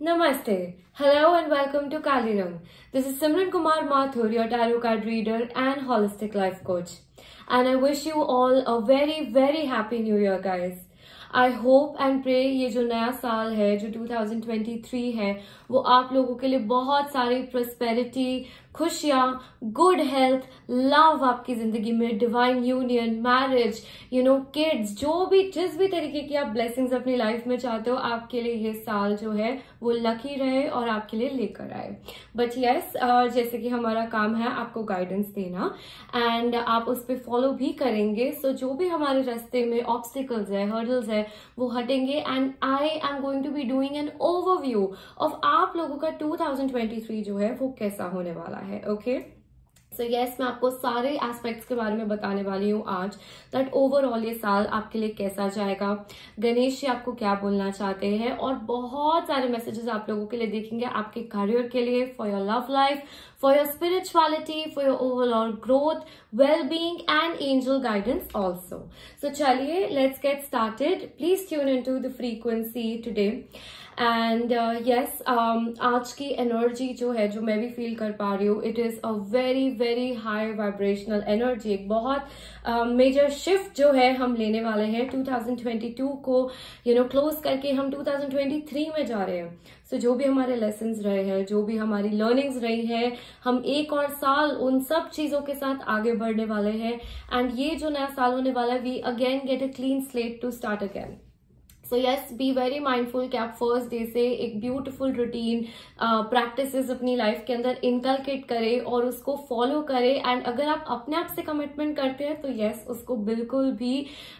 Namaste. Hello and welcome to Kali Rang. This is Simran Kumar Mathur, your tarot card reader and holistic life coach. And I wish you all a very, very happy new year, guys. I hope and pray ये जो नया साल है, जो 2023 है, वो आप लोगों के लिए बहुत सारी prosperity, खुशियाँ, good health, love आपकी जिंदगी में, divine union, marriage, kids, जो भी जिस भी तरीके की आप blessings अपनी लाइफ में चाहते हो, आपके लिए ये साल जो है वो लकी रहे और आपके लिए लेकर आए. बट यस, जैसे कि हमारा काम है आपको गाइडेंस देना एंड आप उस पर फॉलो भी करेंगे. सो जो भी हमारे रास्ते में ऑब्स्टिकल्स है, हर्डल्स है, वो हटेंगे and I am going to be doing an overview ऑफ आप लोगों का 2023 जो है वो कैसा होने वाला है. ओके, सो यस, मैं आपको सारे एस्पेक्ट्स के बारे में बताने वाली हूँ आज, दैट ओवरऑल ये साल आपके लिए कैसा जाएगा, गणेश जी आपको क्या बोलना चाहते हैं, और बहुत सारे मैसेजेस आप लोगों के लिए देखेंगे आपके करियर के लिए, for your love life, for your spirituality, for your overall growth, well-being and angel guidance also. So chaliye, let's get started. Please tune into the frequency today. And yes, आज की एनर्जी जो है, जो मैं भी feel कर पा रही हूँ, it is a very very high vibrational energy. एक बहुत मेजर शिफ्ट जो है हम लेने वाले हैं 2022 को क्लोज करके हम 2023 में जा रहे हैं. सो जो भी हमारे लेसन्स रहे हैं, जो भी हमारी लर्निंग्स रही है, हम एक और साल उन सब चीजों के साथ आगे बढ़ने वाले हैं. एंड ये जो नया साल होने वाला है, we again get a clean slate to start again. So yes, be very mindful कि आप फर्स्ट डे से एक ब्यूटिफुल रूटीन प्रैक्टिसेस अपनी लाइफ के अंदर इनकलकेट करें और उसको फॉलो करें. एंड अगर आप अपने आप से कमिटमेंट करते हैं तो यस, उसको बिल्कुल भी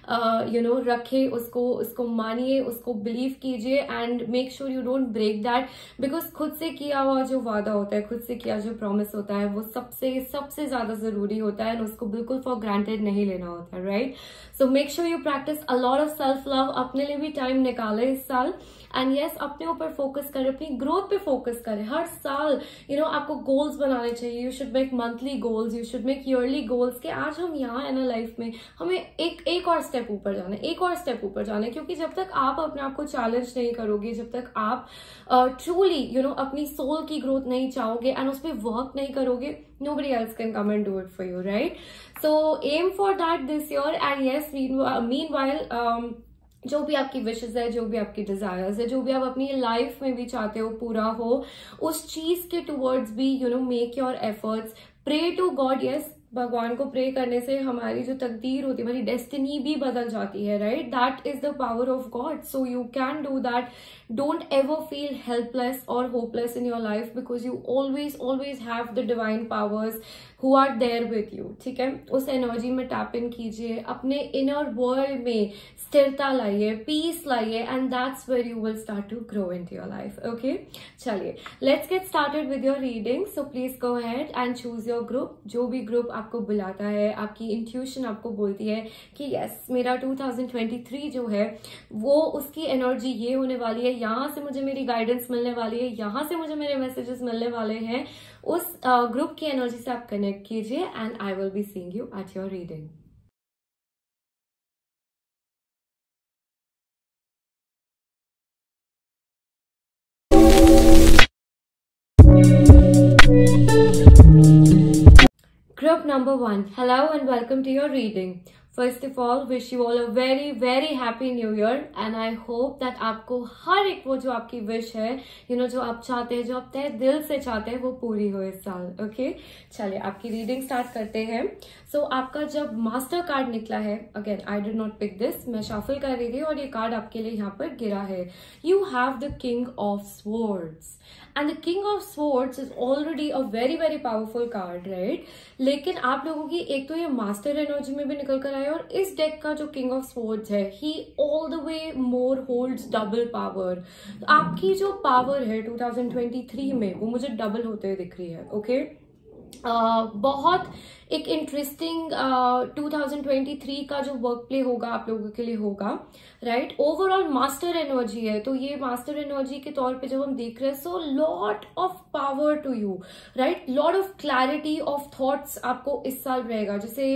रखें, उसको मानिए, उसको बिलीव कीजिए and make sure you don't break that, because खुद से किया हुआ जो वादा होता है, खुद से किया जो प्रॉमिस होता है, वो सबसे ज्यादा जरूरी होता है एंड उसको बिल्कुल फॉर ग्रांटेड नहीं लेना होता है, right. So make sure you practice a lot of self love. अपने लिए भी टाइम निकाले इस साल एंड यस, अपने ऊपर फोकस करें, अपनी ग्रोथ पे फोकस करें. हर साल आपको गोल्स बनाने चाहिए. You should make monthly goals, you should make yearly goals कि आज हम यहाँ है ना लाइफ में, हमें एक और स्टेप ऊपर जाना है, एक और स्टेप ऊपर जाना है. क्योंकि जब तक आप अपने आप को चैलेंज नहीं करोगे, जब तक आप ट्रूली अपनी सोल की ग्रोथ नहीं चाहोगे एंड उस पर वर्क नहीं करोगे, nobody else can come and do it for you, right? So aim for that this year. And yes, meanwhile जो भी आपकी विशेस है, जो भी आपकी डिजायर्स है, जो भी आप अपनी लाइफ में भी चाहते हो पूरा हो, उस चीज के टुवर्ड्स भी make your efforts, pray to God. Yes, भगवान को प्रे करने से हमारी जो तकदीर होती है, हमारी डेस्टिनी भी बदल जाती है, right. That is the power of God. So you can do that. Don't ever feel helpless और hopeless in your life, because you always have the divine powers who are there with you. ठीक है, उस energy में tap in कीजिए, अपने inner world में स्थिरता लाइए, पीस लाइए, and that's where you will start to grow in to your life. Okay, चलिए let's get started with your reading. So please go ahead and choose your group. जो भी group आपको बुलाता है, आपकी इंट्यूशन आपको बोलती है कि यस, मेरा 2023 जो है वो उसकी एनर्जी ये होने वाली है, यहाँ से मुझे मेरी गाइडेंस मिलने वाली है, यहाँ से मुझे मेरे मैसेजेस मिलने वाले हैं, उस ग्रुप की एनर्जी से आप कनेक्ट कीजिए and I will be seeing you at your reading. Group number 1, hello and welcome to your reading. First of all, wish you all a very very happy new year and I hope that आपको हर एक वो जो आपकी wish है, जो आप चाहते हैं, जो आप तहे दिल से चाहते हैं, वो पूरी हो इस साल. ओके, चलिए आपकी रीडिंग स्टार्ट करते हैं. सो आपका जब मास्टर कार्ड निकला है, again I did not pick this, मैं शफल कर रही थी और ये कार्ड आपके लिए यहाँ पर गिरा है. You have the king of swords and the king of swords is already a very very powerful card, right. लेकिन आप लोगों की एक तो ये मास्टर एनर्जी में भी निकल कर आया, और इस डेक का जो किंग ऑफ स्वॉर्ड्स है, he all the way more holds double power. आपकी जो पावर है 2023 में, वो मुझे डबल होते हुए दिख रही है. ओके, बहुत एक इंटरेस्टिंग 2023 का जो वर्क प्ले होगा आप लोगों के लिए होगा, राइट। ओवरऑल मास्टर एनर्जी है, तो ये मास्टर एनर्जी के तौर पे जब हम देख रहे हैं, so lot of power to you, right. Lot of clarity of thoughts आपको इस साल रहेगा। जैसे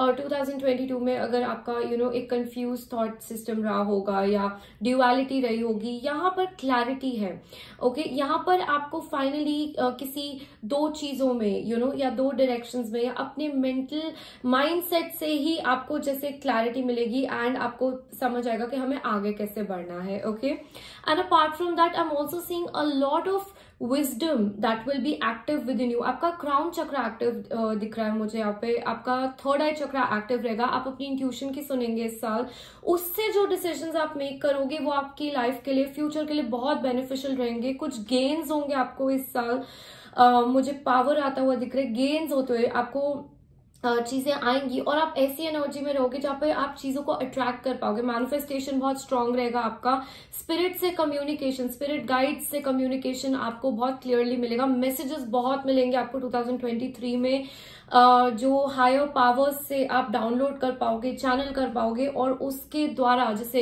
2022 में अगर आपका एक कंफ्यूज थॉट सिस्टम रहा होगा या ड्यूअलिटी रही होगी, यहाँ पर क्लैरिटी है, ओके। यहाँ पर आपको फाइनली किसी दो चीजों में या दो डायरेक्शंस में या अपने मेंटल माइंडसेट से ही आपको जैसे क्लैरिटी मिलेगी एंड आपको समझ आएगा कि हमें आगे कैसे बढ़ना है, okay. And apart from that I am also seeing a lot of wisdom that will be active with in you. आपका क्राउन चक्र एक्टिव दिख रहा है मुझे यहाँ पे, आपका थर्ड आई चक्र एक्टिव रहेगा। आप अपनी इंट्यूशन की सुनेंगे इस साल, उससे जो डिसीजंस आप मेक करोगे वो आपकी लाइफ के लिए, फ्यूचर के लिए बहुत बेनिफिशियल रहेंगे। कुछ गेन्स होंगे आपको इस साल। मुझे पावर आता हुआ दिख रहा है, गेन्स होते हुए आपको चीजें आएंगी और आप ऐसी एनर्जी में रहोगे जहाँ पे आप चीजों को अट्रैक्ट कर पाओगे। मैनिफेस्टेशन बहुत स्ट्रांग रहेगा आपका। स्पिरिट से कम्युनिकेशन, स्पिरिट गाइड से कम्युनिकेशन आपको बहुत क्लियरली मिलेगा। मैसेजेस बहुत मिलेंगे आपको 2023 में, जो हायर पावर्स से आप डाउनलोड कर पाओगे, चैनल कर पाओगे, और उसके द्वारा जैसे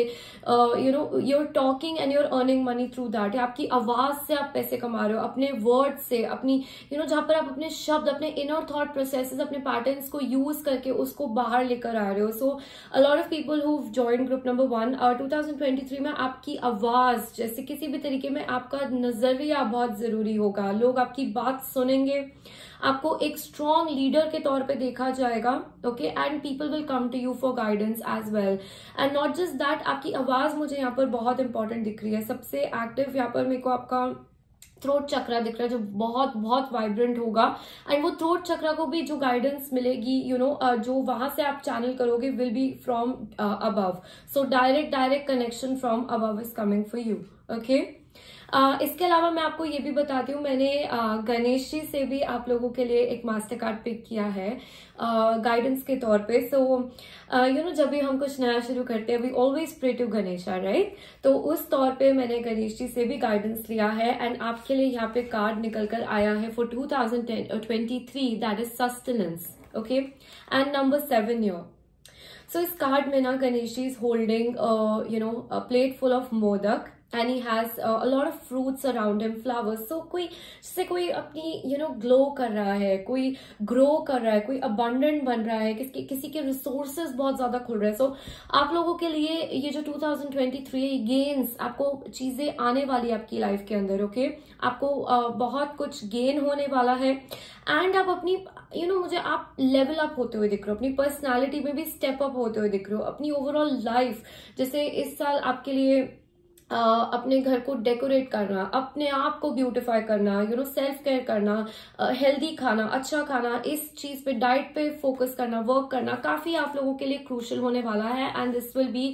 you're talking and you're earning money through that. आपकी आवाज से आप पैसे कमा रहे हो, अपने वर्ड से, अपनी जहां पर आप अपने शब्द, अपने इनर थॉट प्रोसेसेस, अपने पैटर्न्स को यूज करके उसको बाहर लेकर आ रहे हो। So a lot of people who join group number 1 2023 में आपकी आवाज जैसे किसी भी तरीके में आपका नजरिया बहुत जरूरी होगा। लोग आपकी बात सुनेंगे, आपको एक स्ट्रॉन्ग लीडर के तौर पे देखा जाएगा, okay. And people will come to you for guidance as well. And not just that, आपकी आवाज मुझे यहाँ पर बहुत इंपॉर्टेंट दिख रही है। सबसे एक्टिव यहाँ पर मेरे को आपका थ्रोट चक्रा दिख रहा है, जो बहुत बहुत वाइब्रेंट होगा। एंड वो थ्रोट चक्रा को भी जो गाइडेंस मिलेगी, जो वहां से आप चैनल करोगे, will be from above. So direct connection from above is coming for you, okay. इसके अलावा मैं आपको ये भी बताती हूँ, मैंने गणेश जी से भी आप लोगों के लिए एक मास्टर कार्ड पिक किया है गाइडेंस के तौर पे। सो जब भी हम कुछ नया शुरू करते हैं, we always pray to Ganesha, right. तो उस तौर पे मैंने गणेश जी से भी गाइडेंस लिया है एंड आपके लिए यहाँ पे कार्ड निकल कर आया है for 2023, that is sustenance, okay. And number 7 year. So इस कार्ड में ना Ganesh ji is holding a plate full of modak and he has a lot of fruits around him, flowers. So कोई अपनी ग्लो कर रहा है, कोई ग्रो कर रहा है, कोई abundant बन रहा है, किसी के रिसोर्सेज बहुत ज्यादा खुल रहे हैं। सो आप लोगों के लिए ये जो 2023 है, गेन्स, आपको चीजें आने वाली है आपकी लाइफ के अंदर, ओके। आपको बहुत कुछ गेन होने वाला है एंड आप अपनी मुझे आप लेवल अप होते हुए दिख रहे हो, अपनी पर्सनालिटी में भी स्टेप अप होते हुए दिख रहे हो, अपनी ओवरऑल लाइफ। जैसे इस साल आपके लिए अपने घर को डेकोरेट करना, अपने आप को ब्यूटिफाई करना, सेल्फ केयर करना, हेल्दी खाना, अच्छा खाना, इस चीज पे, डाइट पे फोकस करना, वर्क करना, काफी आप लोगों के लिए क्रूशियल होने वाला है। And this will be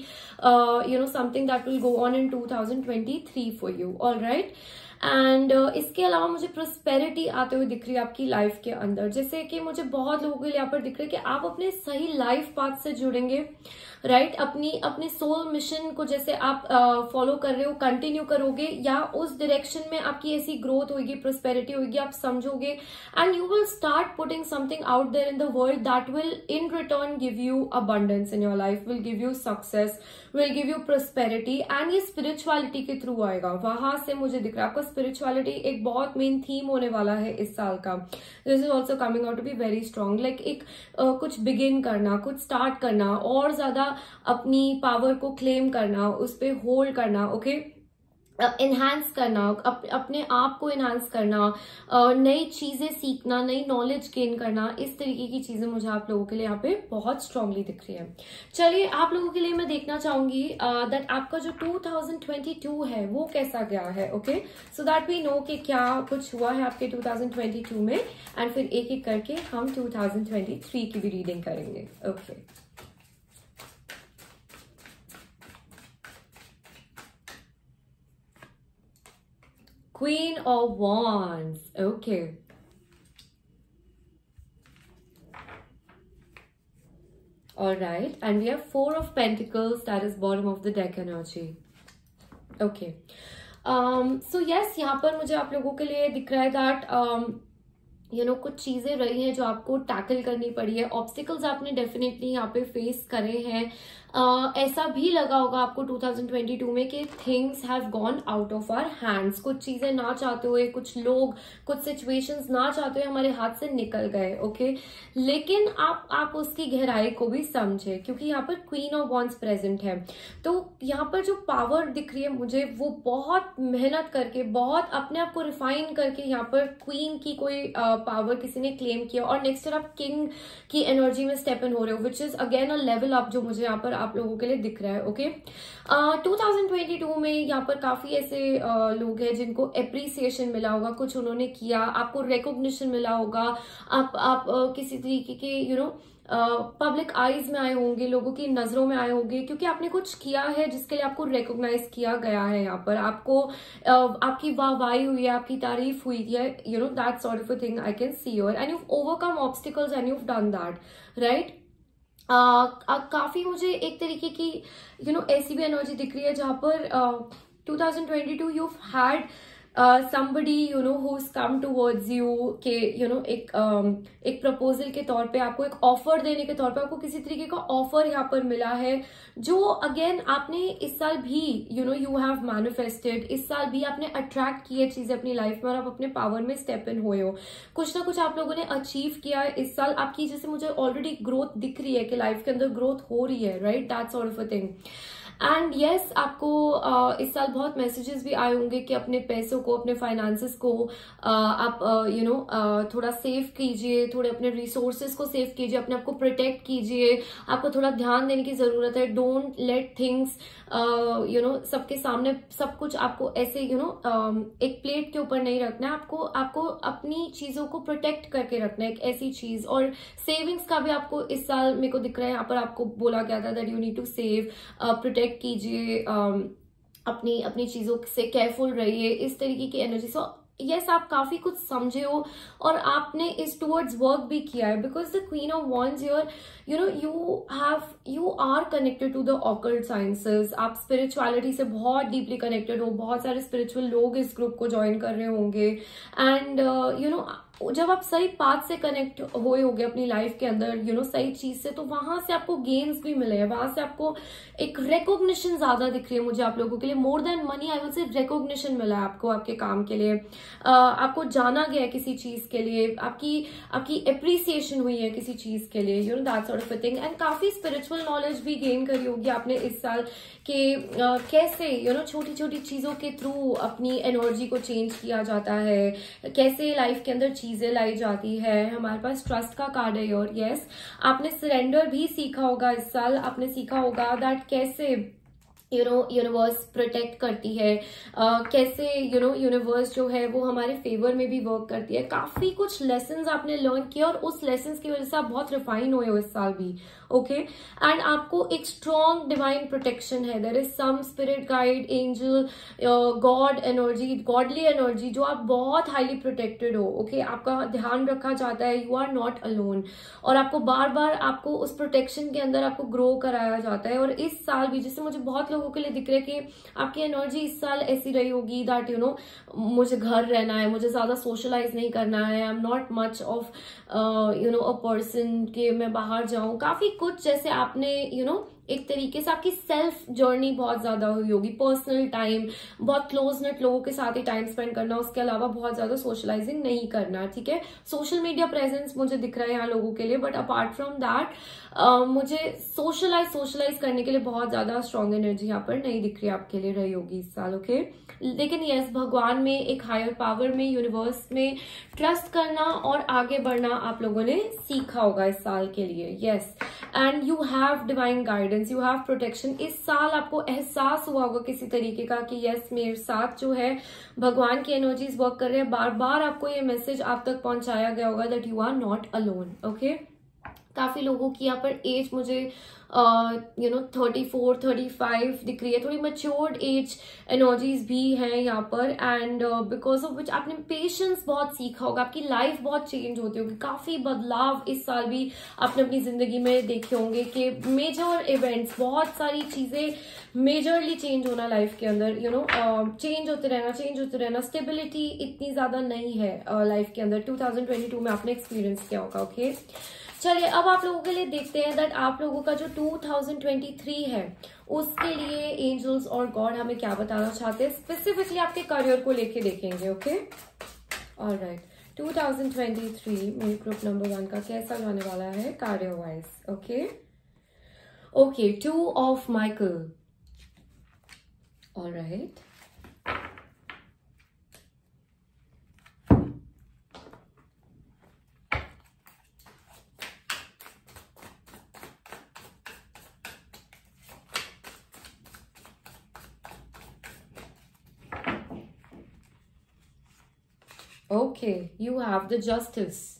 something that will go on in 2023 for you, all right. एंड इसके अलावा मुझे प्रोस्पेरिटी आते हुए दिख रही है आपकी लाइफ के अंदर। जैसे कि मुझे बहुत लोगों के लिए यहाँ पर दिख रहा है कि आप अपने सही लाइफ पाथ से जुड़ेंगे, राइट। अपने सोल मिशन को जैसे आप फॉलो कर रहे हो, कंटिन्यू करोगे, या उस डायरेक्शन में आपकी ऐसी ग्रोथ होगी, प्रोस्पेरिटी होगी, आप समझोगे and you will start putting something out there in the world that will in return give you abundance in your life, will give you success, will give you prosperity. And ये spirituality के through आएगा, वहां से मुझे दिख रहा है आपका स्पिरिचुअलिटी एक बहुत मेन थीम होने वाला है इस साल का। This is also coming out to be very strong, like एक कुछ बिगिन करना, कुछ स्टार्ट करना, और ज्यादा अपनी पावर को क्लेम करना, उस पर होल्ड करना, ओके। एनहांस करना, अपने आप को एनहांस करना, नई चीजें सीखना, नई नॉलेज गेन करना, इस तरीके की चीजें मुझे आप लोगों के लिए यहाँ पे बहुत स्ट्रांगली दिख रही है। चलिए आप लोगों के लिए मैं देखना चाहूंगी दैट आपका जो 2022 है वो कैसा गया है, okay. So that we know कि क्या कुछ हुआ है आपके 2022 में, एंड फिर एक एक करके हम 2023 की भी रीडिंग करेंगे, okay. Queen of Wands, okay. Alright, and we have 4 of Pentacles, that is bottom of the deck energy. Okay. So yes, यहाँ पर मुझे आप लोगों के लिए दिख रहा है that कुछ चीजें रही हैं जो आपको टैकल करनी पड़ी है, ऑब्स्टिकल्स आपने डेफिनेटली यहाँ पे फेस करे हैं। ऐसा भी लगा होगा आपको 2022 में कि things have gone out of our hands, कुछ चीजें ना चाहते हुए, कुछ लोग, कुछ सिचुएशंस ना चाहते हुए हमारे हाथ से निकल गए। ओके, लेकिन आप उसकी गहराई को भी समझे, क्योंकि यहाँ पर क्वीन ऑफ वॉन्ड्स प्रेजेंट है। तो यहाँ पर जो पावर दिख रही है मुझे, वो बहुत मेहनत करके, बहुत अपने आप को रिफाइन करके यहाँ पर क्वीन की कोई पावर किसी ने क्लेम किया, और नेक्स्ट ईयर आप किंग की एनर्जी में स्टेप इन हो रहे हो, which is again a level up जो मुझे यहाँ पर आप लोगों के लिए दिख रहा है। ओके, 2022 में यहाँ पर काफी ऐसे लोग हैं जिनको एप्रिसिएशन मिला होगा, कुछ उन्होंने किया, आपको रिकॉग्निशन मिला होगा, आप किसी तरीके के पब्लिक आईज में आए होंगे, लोगों की नजरों में आए होंगे, क्योंकि आपने कुछ किया है जिसके लिए आपको रिकॉग्नाइज किया गया है। यहाँ पर आपको आपकी वाहवाही हुई है, आपकी तारीफ हुई है, that sort of a thing I can see your, and you overcome obstacles and you done that, right. काफी मुझे एक तरीके की ऐसी भी एनर्जी दिख रही है जहां पर 2022 you had somebody who's come towards you के एक प्रपोजल के तौर पे, आपको एक ऑफर देने के तौर पे आपको किसी तरीके का ऑफर यहाँ पर मिला है, जो अगेन आपने इस साल भी यू हैव मैनिफेस्टेड, इस साल भी आपने अट्रैक्ट किए चीजें अपनी लाइफ में और आप अपने पावर में स्टेप इन हुए हो, कुछ ना कुछ आप लोगों ने अचीव किया है इस साल। आपकी जैसे मुझे ऑलरेडी ग्रोथ दिख रही है कि लाइफ के अंदर ग्रोथ हो रही है, right, that sort of a thing. And yes, आपको इस साल बहुत मैसेजेस भी आए होंगे कि अपने पैसों को, अपने फाइनेंसेस को आप थोड़ा सेव कीजिए, थोड़े अपने रिसोर्सेज को सेव कीजिए, अपने आप को प्रोटेक्ट कीजिए, आपको थोड़ा ध्यान देने की जरूरत है। डोंट लेट थिंग्स सबके सामने सब कुछ आपको ऐसे एक प्लेट के ऊपर नहीं रखना है, आपको अपनी चीजों को प्रोटेक्ट करके रखना है, एक ऐसी चीज। और सेविंग्स का भी आपको इस साल मेरे को दिख रहा है, यहाँ पर आपको बोला गया था that you need to save, protect कीजिए, अपनी चीजों से केयरफुल रहिए, इस तरीके की एनर्जी। सो यस, आप काफी कुछ समझे हो और आपने इस टूवर्ड्स वर्क भी किया है, because the Queen of Wands you are connected to the occult sciences, आप स्पिरिचुअलिटी से बहुत डीपली कनेक्टेड हो, बहुत सारे स्पिरिचुअल लोग इस ग्रुप को ज्वाइन कर रहे होंगे, एंड जब आप सही पाथ से कनेक्ट हुए होगे अपनी लाइफ के अंदर सही चीज से, तो वहां से आपको गेन्स भी मिले हैं, वहां से आपको एक रिकॉग्निशन ज्यादा दिख रही है मुझे आप लोगों के लिए, more than money I will say recognition मिला है आपको, आपके काम के लिए, आपको जाना गया है किसी चीज के लिए, आपकी एप्रिसिएशन हुई है किसी चीज के लिए, that sort of a thing. And काफी स्पिरिचुअल नॉलेज भी गेन करी होगी आपने इस साल के कैसे छोटी छोटी चीजों के थ्रू अपनी एनर्जी को चेंज किया जाता है, कैसे लाइफ के अंदर चीजें लाई जाती है। हमारे पास ट्रस्ट का कार्ड है, और यस, आपने सरेंडर भी सीखा होगा इस साल, आपने सीखा होगा दैट कैसे यूनिवर्स प्रोटेक्ट करती है, कैसे यूनिवर्स जो है वो हमारे फेवर में भी वर्क करती है। काफी कुछ लेसन्स आपने लर्न किया और उस लेसन्स की वजह से आप बहुत रिफाइन हुए हो इस साल भी। ओके, एंड आपको एक स्ट्रॉन्ग डिवाइन प्रोटेक्शन है, there is some spirit guide, angel, God energy, godly energy, जो आप बहुत हाईली प्रोटेक्टेड हो। ओके, आपका ध्यान रखा जाता है, यू आर नॉट अलोन, और आपको बार बार आपको उस प्रोटेक्शन के अंदर आपको ग्रो कराया जाता है। और इस साल भी जैसे मुझे बहुत लोगों के लिए दिख रहा है कि आपकी एनर्जी इस साल ऐसी रही होगी दैट मुझे घर रहना है, मुझे ज्यादा सोशलाइज नहीं करना है, I am not much of a person के मैं बाहर जाऊं, काफी कुछ जैसे आपने एक तरीके से आपकी सेल्फ जर्नी बहुत ज्यादा हुई होगी, पर्सनल टाइम, बहुत क्लोज नेट लोगों के साथ ही टाइम स्पेंड करना, उसके अलावा बहुत ज्यादा सोशलाइजिंग नहीं करना। ठीक है, सोशल मीडिया प्रेजेंस मुझे दिख रहा है यहाँ लोगों के लिए, बट अपार्ट फ्रॉम दैट मुझे सोशलाइज करने के लिए बहुत ज्यादा स्ट्रॉन्ग एनर्जी यहाँ पर नहीं दिख रही, आपके लिए रही होगी इस साल। ओके, लेकिन यस, भगवान में, एक हायर पावर में, यूनिवर्स में ट्रस्ट करना और आगे बढ़ना आप लोगों ने सीखा होगा इस साल के लिए। Yes, and you have divine guidance, you have protection. इस साल आपको एहसास हुआ होगा किसी तरीके का कि यस, मेरे साथ जो है भगवान की एनर्जीज वर्क कर रहे हैं, बार बार आपको ये मैसेज आप तक पहुंचाया गया होगा that you are not alone. Okay, काफी लोगों की यहाँ पर एज मुझे 34 35 दिख रही है, थोड़ी मच्योर्ड एज एनर्जीज भी हैं यहाँ पर। एंड बिकॉज ऑफ विच आपने पेशेंस बहुत सीखा होगा, आपकी लाइफ बहुत चेंज होती होगी, काफी बदलाव इस साल भी आपने अपनी जिंदगी में देखे होंगे कि मेजर इवेंट्स, बहुत सारी चीजें मेजरली चेंज होना लाइफ के अंदर, चेंज होते रहना, स्टेबिलिटी इतनी ज्यादा नहीं है लाइफ के अंदर। 2022 में आपने एक्सपीरियंस किया होगा। ओके, चलिए अब आप लोगों के लिए देखते हैं दैट आप लोगों का जो 2023 है उसके लिए एंजल्स और गॉड हमें क्या बताना चाहते हैं, स्पेसिफिकली आपके करियर को लेके देखेंगे। ओके, ऑलराइट, 2023 मेरे ग्रुप नंबर 1 का कैसा जाने वाला है career wise. Okay, 2 of Michael. Alright, okay, you have the Justice.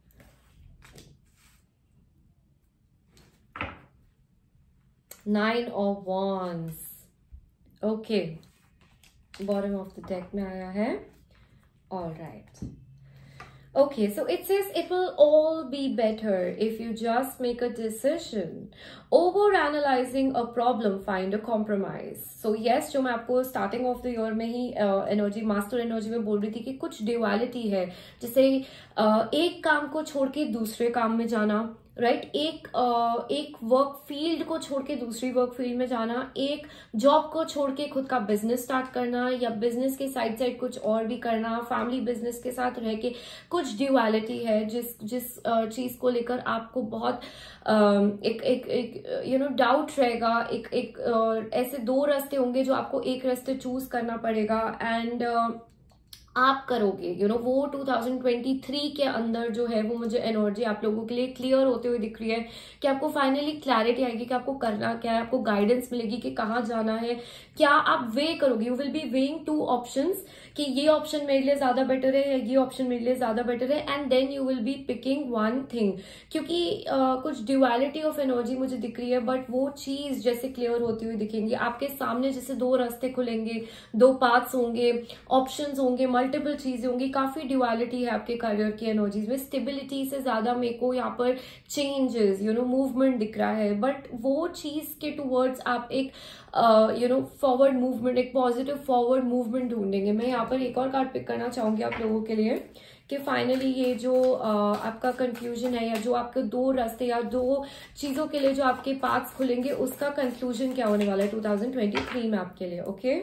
Nine of Wands. Okay, bottom of the deck में आया है. All right. Okay, so it says it will all be better if you just make a decision. Over analyzing a problem, find a compromise. So yes, जो मैं आपको starting of the year में ही energy, master energy में बोल रही थी कि कुछ duality है, जैसे एक काम को छोड़ के दूसरे काम में जाना, राइट, एक वर्क फील्ड को छोड़ के दूसरी वर्क फील्ड में जाना, एक जॉब को छोड़ के खुद का बिजनेस स्टार्ट करना, या बिजनेस के साइड कुछ और भी करना, फैमिली बिजनेस के साथ रह के कुछ ड्यूअलिटी है जिस चीज को लेकर आपको बहुत एक डाउट रहेगा, एक ऐसे दो रास्ते होंगे जो आपको एक रास्ते चूज करना पड़ेगा एंड आप करोगे वो 2023 के अंदर जो है वो मुझे एनर्जी आप लोगों के लिए क्लियर होते हुए दिख रही है कि आपको फाइनली क्लैरिटी आएगी कि आपको करना क्या है, आपको गाइडेंस मिलेगी कि कहाँ जाना है, क्या आप वे करोगे। You will be weighing 2 options कि ये ऑप्शन मेरे लिए ज्यादा बेटर है या ये ऑप्शन मेरे लिए ज्यादा बेटर है, and then you will be picking one thing, क्योंकि कुछ ड्यूअलिटी ऑफ एनर्जी मुझे दिख रही है, बट वो चीज जैसे क्लियर होती हुई दिखेंगी आपके सामने, जैसे 2 रास्ते खुलेंगे, 2 पाथ्स होंगे, ऑप्शंस होंगे, मल्टीपल चीजें होंगी, काफी ड्यूअलिटी है आपके करियर की एनर्जीज में। स्टेबिलिटी से ज्यादा मेरे को यहाँ पर चेंजेस मूवमेंट दिख रहा है, बट वो चीज के टूवर्ड्स आप एक फॉरवर्ड मूवमेंट, एक पॉजिटिव फॉरवर्ड मूवमेंट ढूंढेंगे। मैं यहाँ पर एक और कार्ड पिक करना चाहूंगी आप लोगों के लिए कि फाइनली ये जो आपका कंक्लूजन है, या जो आपके 2 रास्ते या 2 चीजों के लिए जो आपके पाथ्स खुलेंगे, उसका कंक्लूजन क्या होने वाला है 2023 में आपके लिए। Okay,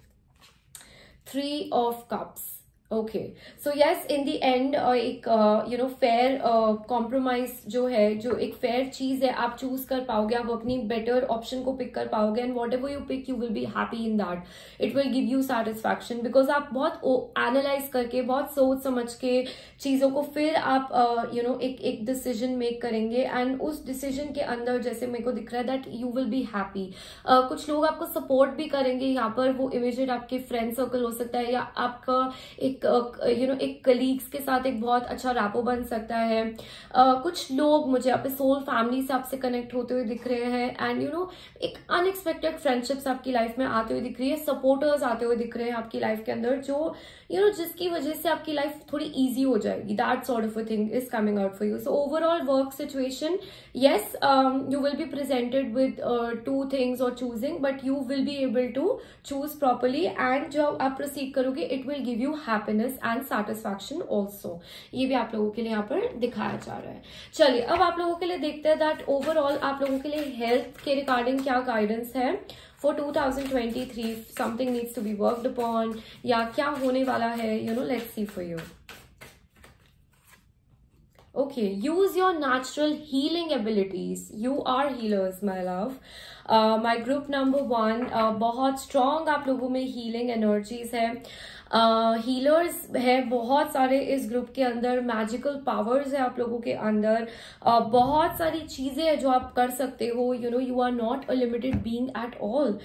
3 of Cups. Okay, so yes, in the end एक फेयर कॉम्प्रोमाइज जो है, जो एक फेयर चीज है, आप चूज कर पाओगे, आप अपनी बेटर ऑप्शन को पिक कर पाओगे, and whatever you pick you will be happy in that, it will give you satisfaction, because आप बहुत एनालाइज करके, बहुत सोच समझ के चीजों को फिर आप एक डिसीजन मेक करेंगे, एंड उस डिसीजन के अंदर जैसे मेरे को दिख रहा है that you will be happy. कुछ लोग आपको सपोर्ट भी करेंगे यहाँ पर, वो इमीडिएट आपके फ्रेंड सर्कल हो सकता है, या आपका एक कलीग्स के साथ एक बहुत अच्छा रैपो बन सकता है। कुछ लोग मुझे यहाँ पे सोल फैमिली से आपसे कनेक्ट होते हुए दिख रहे हैं, एंड एक अनएक्सपेक्टेड फ्रेंडशिप्स आपकी लाइफ में आते हुए दिख रही है, सपोर्टर्स आते हुए दिख रहे हैं आपकी लाइफ के अंदर, जो जिसकी वजह से आपकी लाइफ थोड़ी इजी हो जाएगी। That sort of a thing is coming out for you. So overall work situation, yes, you will be presented with 2 things or choosing, but you will be able to choose properly, and जब आप proceed करोगे it will give you happiness and satisfaction also। ये भी आप लोगों के लिए यहाँ पर दिखाया जा रहा है। चलिए अब आप लोगों के लिए देखते हैं that overall आप लोगों के लिए हेल्थ के रिगार्डिंग क्या गाइडेंस है for 2023, something needs to be worked upon, या क्या होने वाला है, let's see for you। Okay, use your natural healing abilities. You are healers, my love. My group number 1, बहुत strong आप लोगों में healing energies है, हीलर्स है बहुत सारे इस ग्रुप के अंदर, मैजिकल पावर्स है आप लोगों के अंदर, बहुत सारी चीजें हैं जो आप कर सकते हो, you are not a limited being at all,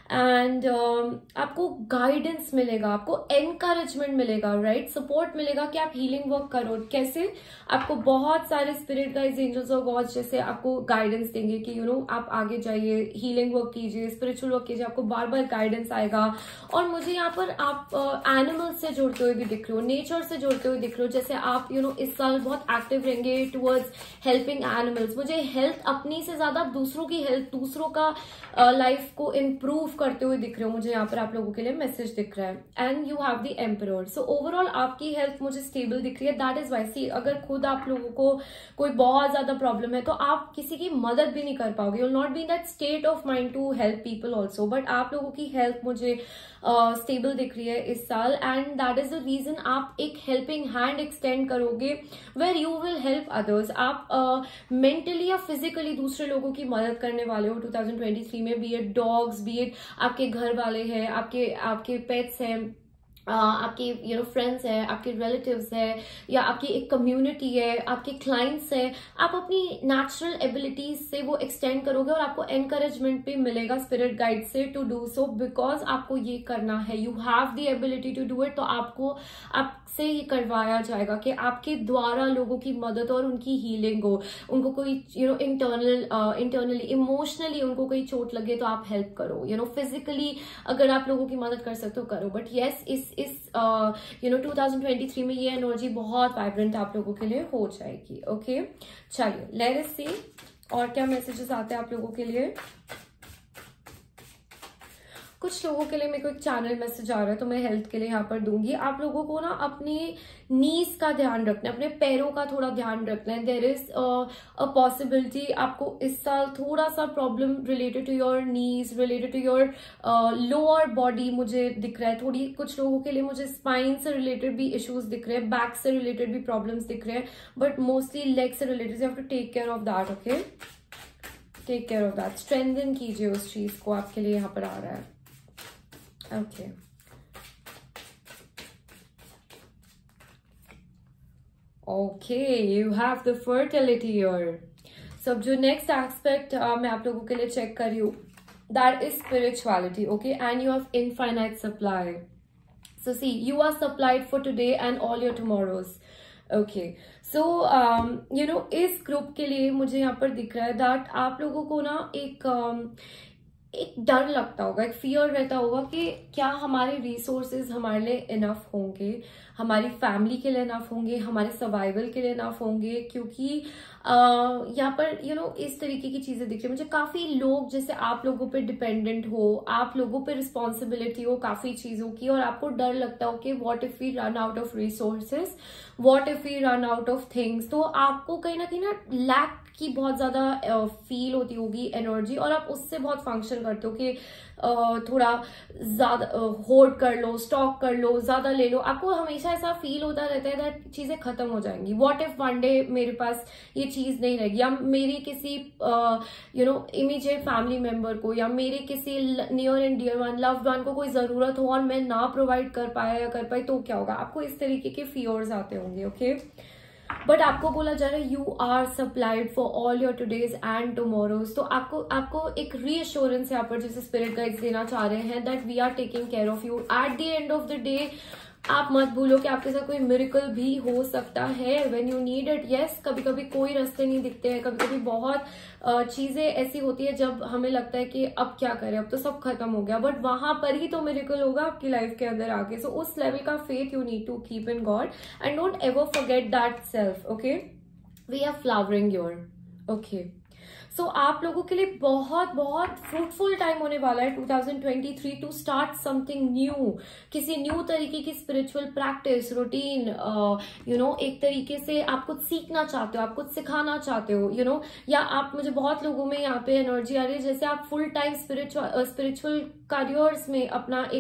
and आपको गाइडेंस मिलेगा, आपको एनकरेजमेंट मिलेगा, राइट, सपोर्ट मिलेगा कि आप हीलिंग वर्क करो। कैसे? आपको बहुत सारे स्पिरिट गाइड्स, एंजल्स और गॉड्स जैसे आपको गाइडेंस देंगे कि आप आगे जाइए, हीलिंग वर्क कीजिए, स्पिरिचुअल वर्क कीजिए, आपको बार बार गाइडेंस आएगा। और मुझे यहाँ पर आप एनिमल्स से जुड़ते हुए भी दिख रहे हो, नेचर से जुड़ते हुए दिख रहे हो, जैसे आप इस साल बहुत एक्टिव रहेंगे टुवर्ड्स हेल्पिंग एनिमल्स। मुझे हेल्थ अपनी से ज्यादा दूसरों की हेल्थ, दूसरों का लाइफ को इम्प्रूव करते हुए दिख रहे हो। मुझे यहाँ पर आप लोगों के लिए मैसेज दिख रहा है and you have the Emperor. So overall आपकी हेल्थ मुझे स्टेबल दिख रही है। दैट इज वाई, सी अगर खुद आप लोगों को कोई बहुत ज्यादा प्रॉब्लम है तो आप किसी की मदद भी नहीं कर पाओगे। You will not be in that state of mind to help people also. But आप लोगों की हेल्थ मुझे स्टेबल दिख रही है इस साल, and that is the reason आप एक हेल्पिंग हैंड एक्सटेंड करोगे where you will help others. आप मेंटली या फिजिकली दूसरे लोगों की मदद करने वाले हो 2023 में, be it dogs, be it आपके घर वाले हैं, आपके पेट्स हैं, आपके फ्रेंड्स है, आपके रिलेटिव्स है, या आपकी एक कम्युनिटी है, आपके क्लाइंट्स है। आप अपनी नेचुरल एबिलिटीज से वो एक्सटेंड करोगे और आपको एनकरेजमेंट भी मिलेगा स्पिरिट गाइड से टू डू सो, बिकॉज आपको ये करना है। You have the ability to do it. तो आपसे ये करवाया जाएगा कि आपके द्वारा लोगों की मदद और उनकी हीलिंग हो। उनको कोई इंटरनली इमोशनली उनको कोई चोट लगे तो आप हेल्प करो। फिजिकली अगर आप लोगों की मदद कर सकते हो करो। बट येस, इस 2023 में ये एनर्जी बहुत वाइब्रेंट आप लोगों के लिए हो जाएगी। ओके, चलिए लेट अस सी और क्या मैसेजेस आते हैं आप लोगों के लिए। कुछ लोगों के लिए मेरे को एक चैनल मैसेज आ रहा है तो मैं हेल्थ के लिए यहाँ पर दूंगी। आप लोगों को ना अपनी नीज का ध्यान रखना है, अपने पैरों का थोड़ा ध्यान रखना है। देयर इज अ पॉसिबिलिटी आपको इस साल थोड़ा सा problem related to your knees, related to your lower body मुझे दिख रहा है। थोड़ी कुछ लोगों के लिए मुझे स्पाइन से रिलेटेड भी इश्यूज दिख रहे हैं, बैक से रिलेटेड भी प्रॉब्लम्स दिख रहे हैं, बट मोस्टली लेग से रिलेटेड। You have to take care of that. Okay, take care of that, strengthen कीजिए उस चीज को, आपके लिए यहाँ पर आ रहा है। Okay. Okay, you have the fertility here. So जो next aspect मैं आप लोगों के लिए चेक कर रही हूँ, that is spirituality. Okay, and you have infinite supply. So see, you are supplied for today and all your tomorrows. Okay, so इस ग्रुप के लिए मुझे यहाँ पर दिख रहा है that आप लोगों को ना एक डर लगता होगा, एक फियर रहता होगा कि क्या हमारे रिसोर्सेज हमारे लिए इनफ होंगे, हमारी फैमिली के लिए इनफ होंगे, हमारे सर्वाइवल के लिए इनफ होंगे। क्योंकि यहाँ पर इस तरीके की चीजें दिख रही है मुझे। काफी लोग जैसे आप लोगों पे डिपेंडेंट हो, आप लोगों पे रिस्पॉन्सिबिलिटी हो काफी चीजों की, और आपको डर लगता हो कि what if we run out of resources, what if we run out of things. तो आपको कहीं ना लैक की बहुत ज्यादा फील होती होगी एनर्जी, और आप उससे बहुत फंक्शन करते हो कि थोड़ा ज्यादा होल्ड कर लो, स्टॉक कर लो, ज्यादा ले लो। आपको हमेशा ऐसा फील होता रहता है दैट चीजें खत्म हो जाएंगी। व्हाट इफ वन डे मेरे पास ये चीज नहीं रहेगी, या मेरी किसी इमीडिएट फैमिली मेंबर को या मेरे किसी near and dear one, loved one को कोई जरूरत हो और मैं ना प्रोवाइड कर पाया या कर पाई तो क्या होगा। आपको इस तरीके के फियर्स आते होंगे। ओके, बट आपको बोला जा रहा है you are supplied for all your todays and tomorrows. तो आपको एक रीअश्योरेंस यहाँ पर जैसे स्पिरिट गाइड्स देना चाह रहे हैं that we are taking care of you at the end of the day. आप मत भूलो कि आपके साथ कोई मिरेकल भी हो सकता है when you need it. Yes, कभी कभी कोई रास्ते नहीं दिखते हैं, कभी कभी बहुत चीजें ऐसी होती है जब हमें लगता है कि अब क्या करें, अब तो सब खत्म हो गया, बट वहां पर ही तो मिरेकल होगा आपकी लाइफ के अंदर आके। सो उस लेवल का faith you need to keep in God and don't ever forget that self. Okay, we are flowering your. Okay, so आप लोगों के लिए बहुत बहुत फ्रूटफुल टाइम होने वाला है 2023 टू स्टार्ट समथिंग न्यू। किसी न्यू तरीके की स्पिरिचुअल प्रैक्टिस, रूटीन, एक तरीके से आप कुछ सीखना चाहते हो, आप कुछ सिखाना चाहते हो, या आप, मुझे बहुत लोगों में यहाँ पे एनर्जी आ रही है जैसे आप फुल टाइम स्पिरिचुअल करियर्स में अपना एक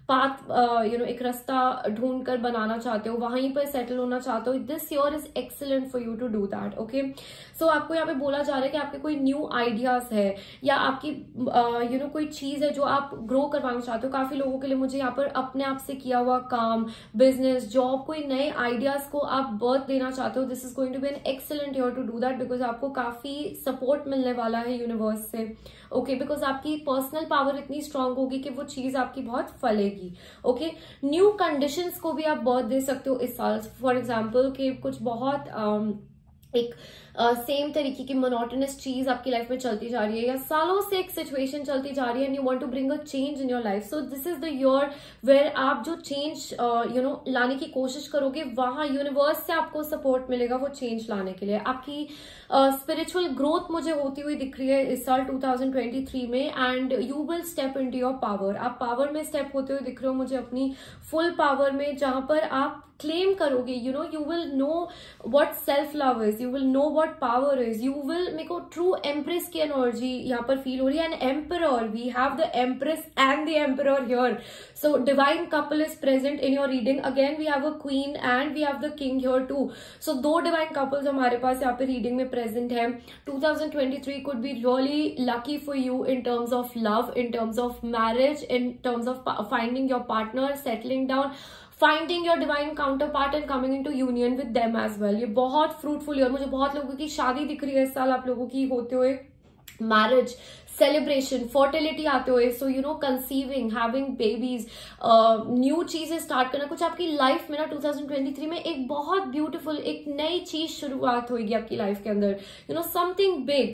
पाथ एक रास्ता ढूंढ कर बनाना चाहते हो, वहीं पर सेटल होना चाहते हो, this year is excellent for you to do that. Okay, so आपको यहाँ पे बोला जा रहा है कि आपके कोई न्यू आइडियाज है या आपकी कोई चीज है जो आप ग्रो करवाना चाहते हो. काफी लोगों के लिए मुझे यहाँ पर अपने आप से किया हुआ काम, बिजनेस, जॉब, कोई नए आइडियाज को आप बर्थ देना चाहते हो. This is going to be an excellent year to do that, because आपको काफी सपोर्ट मिलने वाला है यूनिवर्स से. ओके, बिकॉज आपकी पर्सनल पावर इतनी स्ट्रांग होगी कि वो चीज आपकी बहुत फलेगी. ओके, न्यू कंडीशंस को भी आप बर्थ दे सकते हो इस साल. फॉर एग्जाम्पल कि कुछ बहुत एक सेम तरीके की मोनोटोनस चीज आपकी लाइफ में चलती जा रही है या सालों से एक सिचुएशन चलती जा रही है and you want to bring a change in your life. So this is the year where आप जो चेंज लाने की कोशिश करोगे, वहां यूनिवर्स से आपको सपोर्ट मिलेगा वो चेंज लाने के लिए. आपकी स्पिरिचुअल ग्रोथ मुझे होती हुई दिख रही है इस साल 2023 में and you will step into your power. आप पावर में स्टेप होते हुए दिख रहे हो मुझे, अपनी फुल पावर में, जहां पर आप क्लेम करोगे. you will know what self love is, you will know what power is, you will, मेरे को ट्रू एम्प्रेस की एनर्जी यहाँ पर फील हो रही है. And Emperor, we have the Empress and the Emperor here. So divine couple is present in your reading. Again we have a queen and we have the king here too. So 2 divine couples हमारे पास यहाँ पे reading में present है. 2023 could be really lucky for you in terms of love, in terms of marriage, in terms of finding your partner, settling down, finding your divine counterpart and coming into union with them as well. ये बहुत fruitful year. मुझे बहुत लोगों की शादी दिख रही है इस साल आप लोगों की होते हुए, मैरिज, सेलिब्रेशन, फर्टिलिटी आते हुए. So conceiving, having babies, new चीजें स्टार्ट करना. कुछ आपकी लाइफ में ना 2023 में एक बहुत ब्यूटीफुल एक नई चीज शुरुआत होगी आपकी लाइफ के अंदर. समथिंग बिग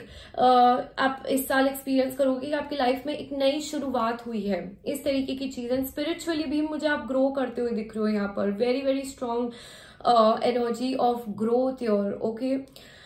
आप इस साल एक्सपीरियंस करोगे कि आपकी लाइफ में एक नई शुरुआत हुई है. इस तरीके की चीज. एंड स्पिरिचुअली भी मुझे आप ग्रो करते हुए दिख रहे हो यहाँ पर. Very very strong energy of growth your. Okay,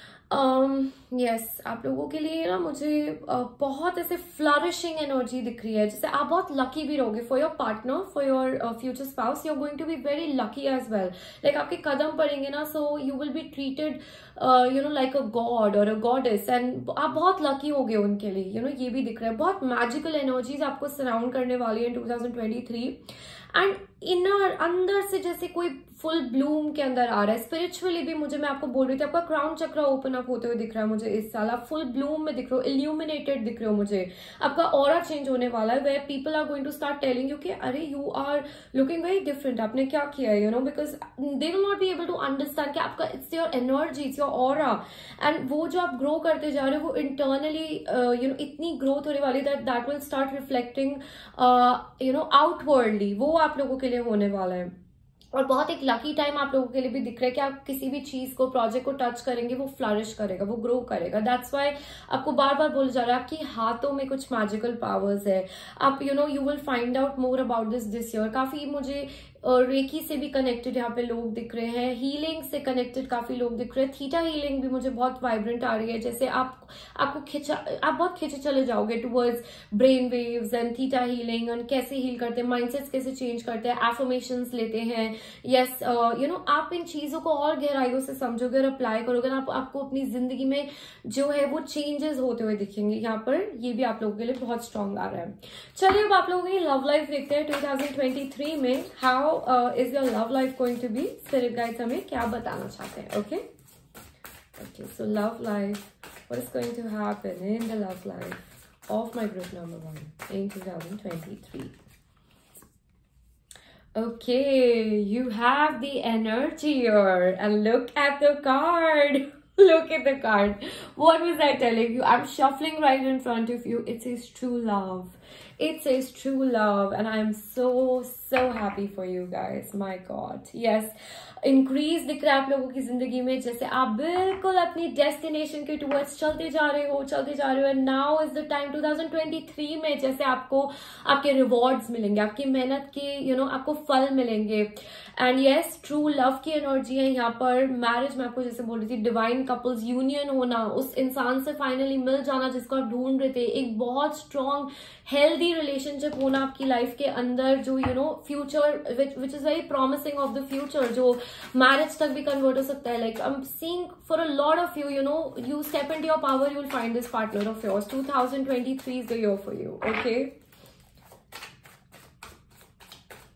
yes, आप लोगों के लिए ना मुझे बहुत ऐसे फ्लरिशिंग एनर्जी दिख रही है, जैसे आप बहुत लकी भी रहोगे for your partner, for your future spouse. You are going to be very lucky as well. Like आपके कदम पड़ेंगे ना, so you will be treated like a god और अ गॉडेस एंड आप बहुत लकी होगे उनके लिए. ये भी दिख रहा है. बहुत मैजिकल एनर्जीज आपको सराउंड करने वाली है 2023. एंड इनर, अंदर से जैसे कोई फुल ब्लूम के अंदर आ रहा है. स्पिरिचुअली भी मुझे, मैं आपको बोल रही थी, आपका क्राउन चक्र ओपन अप होते हुए दिख रहा है मुझे इस साल. आप फुल ब्लूम में दिख रहे हो, इल्यूमिनेटेड दिख रहे हो मुझे. आपका ऑरा चेंज होने वाला है, where people are going to start telling you कि अरे you are looking very different, आपने क्या किया है, because they will not be able to understand कि आपका it's your energy, it's your aura. And वो जो आप ग्रो करते जा रहे हो वो इंटरनली इतनी ग्रोथ होने वाली that will start reflecting outwardly. वो आप लोगों के लिए होने वाला है. और बहुत एक लकी टाइम आप लोगों के लिए भी दिख रहा है कि आप किसी भी चीज को, प्रोजेक्ट को टच करेंगे, वो फ्लरिश करेगा, वो ग्रो करेगा. दैट्स वाई आपको बार बार बोला जा रहा है आपकी हाथों में कुछ मैजिकल पावर्स है. आप you will find out more about this year. काफी मुझे रेकी से भी कनेक्टेड यहाँ पे लोग दिख रहे हैं. हीलिंग से कनेक्टेड काफी लोग दिख रहे हैं. थीटा हीलिंग भी मुझे बहुत वाइब्रेंट आ रही है. जैसे आप बहुत खिंचे चले जाओगे towards brain waves and theta healing. और कैसे हील करते हैं, माइंडसेट्स कैसे चेंज करते हैं, एफर्मेशंस लेते हैं. यस, आप इन चीजों को और गहराइयों से समझोगे और अप्लाई करोगे ना, आपको अपनी जिंदगी में जो है वो चेंजेस होते हुए दिखेंगे यहाँ पर. ये भी आप लोगों के लिए बहुत स्ट्रॉन्ग आ रहा है. चलिए अब आप लोगों की लव लाइफ देखते हैं 2023 में. How is your love life going to be? Spirit guides हमें क्या बताना चाहते हैं? Okay, okay. So love life. What is going to happen in the love life of my group number 1 in 2023? Okay, you have the energy here, and look at the card. Look at the card. What was I telling you? I'm shuffling right in front of you. It says true love. It says true love, and I'm so happy for you guys. My God, yes. Increase दिख रहा है आप लोगों की जिंदगी में, जैसे आप बिल्कुल अपनी डेस्टिनेशन के टुवर्ड्स चलते जा रहे हो. And now is the time 2023 में जैसे आपको आपके रिवॉर्ड्स मिलेंगे, आपकी मेहनत के आपको फल मिलेंगे. एंड यस, ट्रू लव की एनर्जी है यहाँ पर. मैरिज में आपको जैसे बोल रही थी, डिवाइन कपल्स यूनियन होना, उस इंसान से फाइनली मिल जाना जिसको आप ढूंढ रहे थे. एक बहुत स्ट्रॉन्ग हेल्दी रिलेशनशिप होना आपकी लाइफ के अंदर, जो future which is very promising of the future, जो मैरिज तक भी कन्वर्ट हो सकता है. Like I am seeing for a lot of you, you step into your power, you will find this partner of yours. 2023 is the year for you. Okay,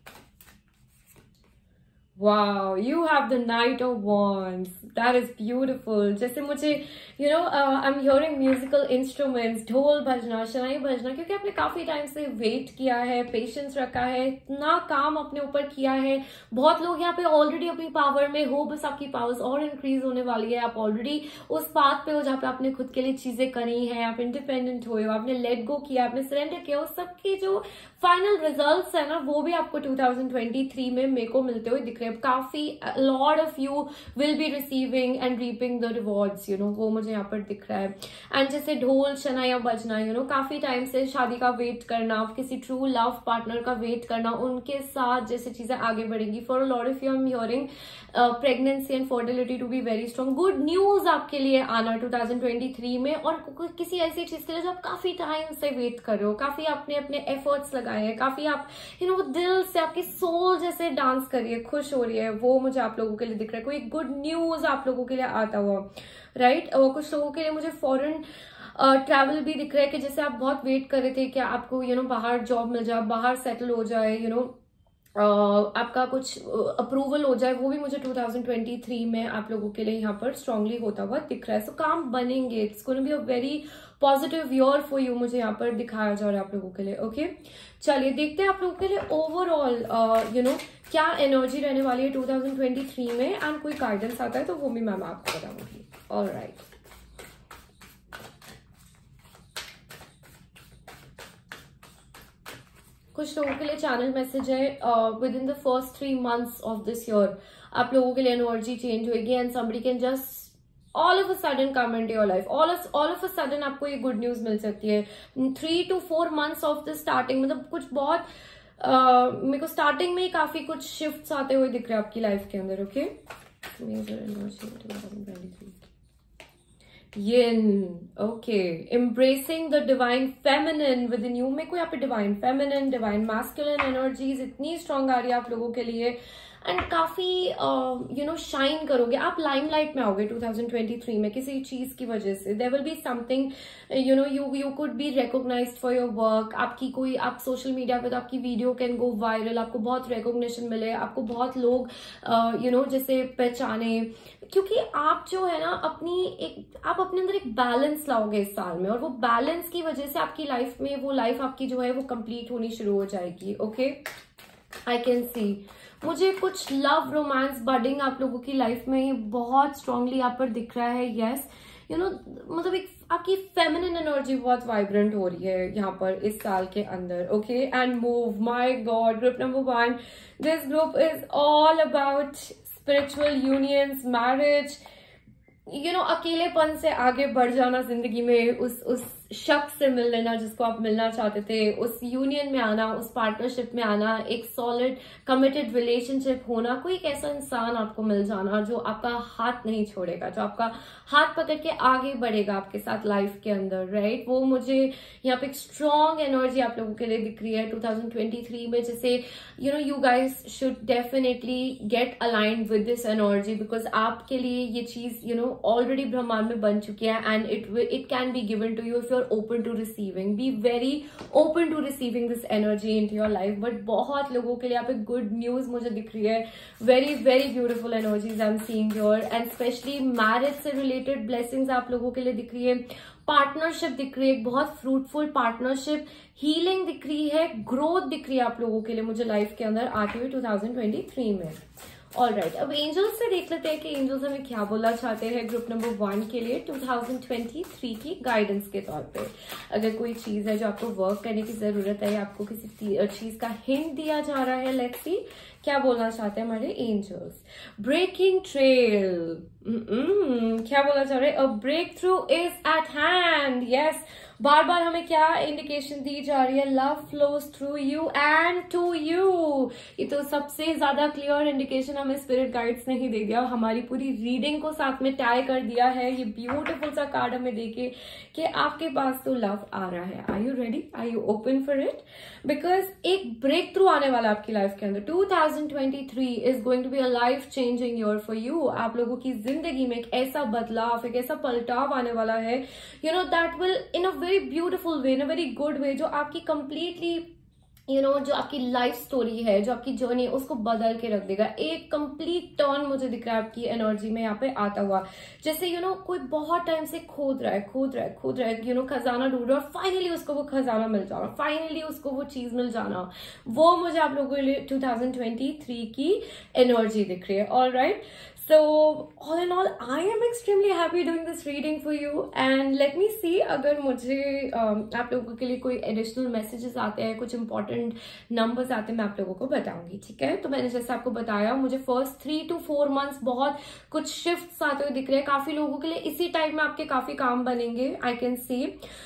Wow, you have the Knight of Wands. That is beautiful. जैसे मुझे I'm hearing musical instruments, ढोल बजना, शनाई बजना, क्योंकि आपने काफी time से wait किया है, patience रखा है, इतना काम अपने ऊपर किया है. बहुत लोग यहाँ पे ऑलरेडी अपनी पावर में हो, बस आपकी पावर्स और इंक्रीज होने वाली है. आप ऑलरेडी उस बात पे हो जहाँ पे आपने खुद के लिए चीजें करी हैं, आप इंडिपेंडेंट हुए हो, आपने लेट गो किया, आपने सरेंडर किया. उस सबकी जो फाइनल रिजल्ट्स है ना, वो भी आपको 2023 में मेरे को मिलते हुए दिख रहे हैं. काफी lot of you will be receiving and reaping the rewards, वो मुझे यहाँ पर दिख रहा है. एंड जैसे ढोल शनाया बजना, काफी टाइम से शादी का वेट करना, किसी ट्रू लव पार्टनर का वेट करना, उनके साथ जैसे चीजें आगे बढ़ेंगी. For a lot of you I am hearing pregnancy and fertility to be very strong. Good news आपके लिए आना 2023 में, और किसी ऐसी चीज के लिए जो आप काफी टाइम से वेट कर रहे हो, काफी आपने अपने एफर्ट्स लगाए हैं, काफी आप दिल से आपकी सोल जैसे डांस कर रही है, खुश हो रही है, वो मुझे आप लोगों के लिए दिख रहा है. कोई गुड न्यूज आप लोगों के लिए आता हुआ, राइट. और कुछ लोगों के लिए मुझे फॉरेन ट्रैवल भी दिख रहा है, कि जैसे आप बहुत वेट कर रहे थे कि आपको बाहर जॉब मिल जाए, बाहर सेटल हो जाए, आपका कुछ अप्रूवल हो जाए, वो भी मुझे 2023 में आप लोगों के लिए यहाँ पर स्ट्रांगली होता हुआ दिख रहा है. सो काम बनेंगे. It's going to be a very positive year for you, मुझे यहाँ पर दिखाया जा रहा है आप लोगों के लिए. ओके, चलिए देखते हैं आप लोगों के लिए ओवरऑल क्या एनर्जी रहने वाली है 2023 में, एंड कोई गाइडेंस आता है तो वो भी मैं आपको बताऊंगी. ऑलराइट, कुछ लोगों के लिए चैनल मैसेज है, within the first 3 months of this year आप लोगों के लिए एनर्जी चेंज होगी, and somebody can just all of a sudden come into your life. all of a sudden आपको ये गुड न्यूज मिल सकती है. 3 to 4 months of the starting, मतलब कुछ बहुत मेरे को स्टार्टिंग में ही काफी कुछ शिफ्ट्स आते हुए दिख रहे हैं आपकी लाइफ के अंदर. Okay, major energy 2023. Yin, okay, embracing the divine feminine within you. मेरे को यहाँ पे divine feminine, divine masculine energies इतनी strong आ रही है आप लोगों के लिए, एंड काफी शाइन करोगे आप, लाइमलाइट में आओगे 2023 में किसी चीज की वजह से. There will be something, you could be recognised for your work. आपकी कोई, आप सोशल मीडिया पे तो आपकी वीडियो कैन गो वायरल, आपको बहुत रिकॉग्निशन मिले, आपको बहुत लोग जैसे पहचाने, क्योंकि आप जो है ना आप अपने अंदर एक बैलेंस लाओगे इस साल में, और वो बैलेंस की वजह से आपकी लाइफ में वो लाइफ आपकी जो है वो कंप्लीट होनी शुरू हो जाएगी. ओके, आई कैन सी मुझे कुछ लव रोमांस बडिंग आप लोगों की लाइफ में बहुत स्ट्रांगली यहाँ पर दिख रहा है. यस, मतलब एक आपकी फेमिनिन एनर्जी बहुत वाइब्रेंट हो रही है यहाँ पर इस साल के अंदर. Okay, and move, my God, group number 1, this group is all about spiritual unions, marriage, अकेलेपन से आगे बढ़ जाना जिंदगी में, उस शख्स से मिल लेना जिसको आप मिलना चाहते थे, उस यूनियन में आना, उस पार्टनरशिप में आना, एक सॉलिड कमिटेड रिलेशनशिप होना, कोई एक ऐसा इंसान आपको मिल जाना जो आपका हाथ नहीं छोड़ेगा, जो आपका हाथ पकड़ के आगे बढ़ेगा आपके साथ लाइफ के अंदर, राइट. वो मुझे यहाँ पे एक स्ट्रॉन्ग एनर्जी आप लोगों के लिए दिख रही है 2023 में. जैसे you guys should definitely get aligned with this energy, because आपके लिए ये चीज ऑलरेडी ब्रह्मांड में बन चुकी है, and it can be given to you if you are open to receiving. Be very open to receiving this energy in to your life. But बहुत लोगों के लिए यहाँ पे गुड न्यूज मुझे दिख रही है, very very beautiful energies I am seeing your, and specially marriage से रिलेटेड ब्लेसिंग्स आप लोगों के लिए दिख रही है. पार्टनरशिप दिख रही है, एक बहुत फ्रूटफुल पार्टनरशिप, हीलिंग दिख रही है, ग्रोथ दिख रही है आप लोगों के लिए मुझे लाइफ के अंदर आती हुई 2023 में. ऑलराइट, अब एंजल्स से देख लेते हैं कि एंजल्स हमें क्या बोलना चाहते हैं ग्रुप नंबर 1 के लिए 2023 की गाइडेंस के तौर पे. अगर कोई चीज है जो आपको वर्क करने की जरूरत है, या आपको किसी चीज का हिंट दिया जा रहा है, लेट्स सी क्या बोलना चाहते हैं हमारे एंजल्स. ब्रेकिंग ट्रेल, क्या बोलना चाह रहे हैं, a breakthrough is at hand. Yes, बार बार हमें क्या इंडिकेशन दी जा रही है, love flows through you and to you. ये तो सबसे ज्यादा क्लियर इंडिकेशन हमें स्पिरिट गाइड्स ने ही दे दिया, हमारी पूरी रीडिंग को साथ में टाई कर दिया है. ये ब्यूटीफुल सा कार्ड हमें देके कि आपके पास तो लव आ रहा है. Are you ready, are you open for it, because एक ब्रेक थ्रू आने वाला आपकी लाइफ के अंदर. 2023 is going to be a life changing year for you. आप लोगों की जिंदगी में एक ऐसा बदलाव, एक ऐसा पलटाव आने वाला है, that will in a very beautiful way, in a very good way, जो आपकी कंप्लीटली जो आपकी लाइफ स्टोरी है, जो आपकी जर्नी है, उसको बदल के रख देगा। एक कंप्लीट टर्न मुझे दिख रहा है आपकी एनर्जी में यहाँ पे आता हुआ। जैसे कोई बहुत टाइम से खोद रहा है, खजाना ढूंढ रहा है, और फाइनली उसको वो खजाना मिल जाना, फाइनली उसको वो चीज मिल जाना। वो मुझे आप लोगों के लिए 2023 की एनर्जी दिख रही है। Alright, so all in all, I am extremely happy doing this reading for you, and let me see अगर मुझे आप लोगों के लिए कोई additional messages आते हैं, कुछ important numbers आते हैं, मैं आप लोगों को बताऊंगी। ठीक है, तो मैंने जैसे आपको बताया, मुझे first 3 to 4 months बहुत कुछ shifts आते हुए दिख रहे हैं। काफी लोगों के लिए इसी टाइम में आपके काफी काम बनेंगे, I can see।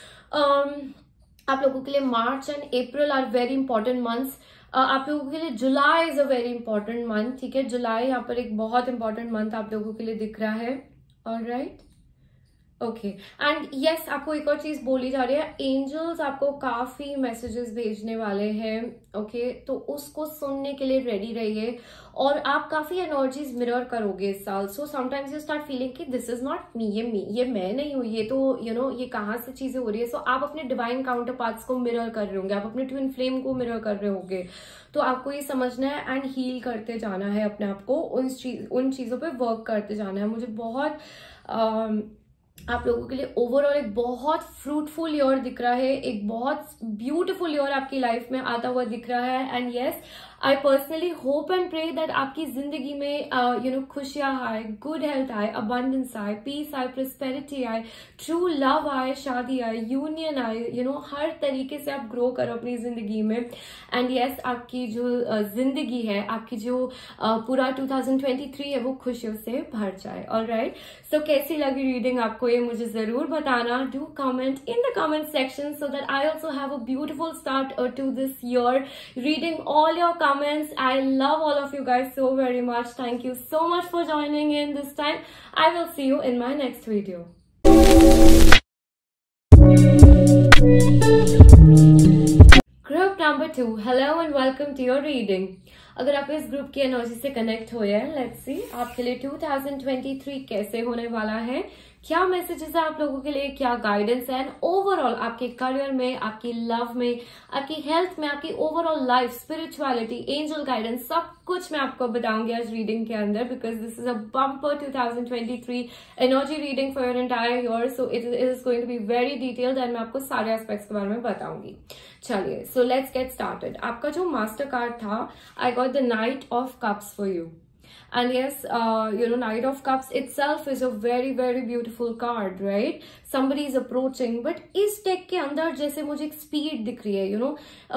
आप लोगों के लिए March and April are very important months. आप लोगों के लिए July is a very important month. ठीक है, जुलाई यहाँ पर एक बहुत इंपॉर्टेंट मंथ आप लोगों के लिए दिख रहा है। ऑलराइट, ओके, एंड यस, आपको एक और चीज बोली जा रही है, एंजल्स आपको काफी मैसेजेस भेजने वाले हैं। ओके, तो उसको सुनने के लिए रेडी रहिए, और आप काफी एनर्जीज मिरर करोगे इस साल। So sometimes you start feeling कि दिस इज नॉट मी, ये मैं नहीं हूँ, ये तो ये कहाँ से चीजें हो रही है। सो आप अपने डिवाइन काउंटर पार्ट्स को मिरर कर रहे होंगे, आप अपने ट्विन फ्लेम को मिरर कर रहे होंगे। तो आपको ये समझना है एंड हील करते जाना है अपने आप को, उन चीजों पे वर्क करते जाना है। मुझे बहुत आप लोगों के लिए ओवरऑल एक बहुत फ्रूटफुल ईयर दिख रहा है, एक बहुत ब्यूटीफुल ईयर आपकी लाइफ में आता हुआ दिख रहा है। And yes, I personally hope and pray that आपकी जिंदगी में खुशियां आए, गुड हेल्थ आए, अबंडेंस आए, पीस आए, प्रोस्पेरिटी आए, ट्रू लव आए, शादी आए, यूनियन आए, हर तरीके से आप ग्रो करो अपनी जिंदगी में। एंड यस, आपकी जो जिंदगी है, आपकी जो पूरा 2023 है, वो खुशियों से भर जाए। ऑलराइट, सो कैसी लगी रीडिंग आपको, ये मुझे जरूर बताना। Do comment in the comment section so that I also have a beautiful start to this year, reading all your comments. I love all of you guys so very much. Thank you so much for joining in this time. I will see you in my next video. Group number 2, hello and welcome to your reading. अगर आप इस group की energy से connect हुए हैं, let's सी आपके लिए 2023 कैसे होने वाला है, क्या मैसेजेस है आप लोगों के लिए, क्या गाइडेंस है, एंड ओवरऑल आपके करियर में, आपकी लव में, आपकी हेल्थ में, आपकी overall life, spirituality, angel guidance, सब कुछ मैं आपको बताऊंगी आज रीडिंग के अंदर, because this is a bumper 2023 energy reading for your entire year. So it is going to be very detailed and मैं आपको सारे एस्पेक्ट्स के बारे में बताऊंगी। चलिए, सो लेट्स गेट स्टार्टेड। आपका जो मास्टर कार्ड था, I got the knight of cups for you. And yes, Knight of Cups itself is a very, very beautiful card, right? Somebody is approaching, but इस deck के अंदर जैसे मुझे एक speed दिख रही है,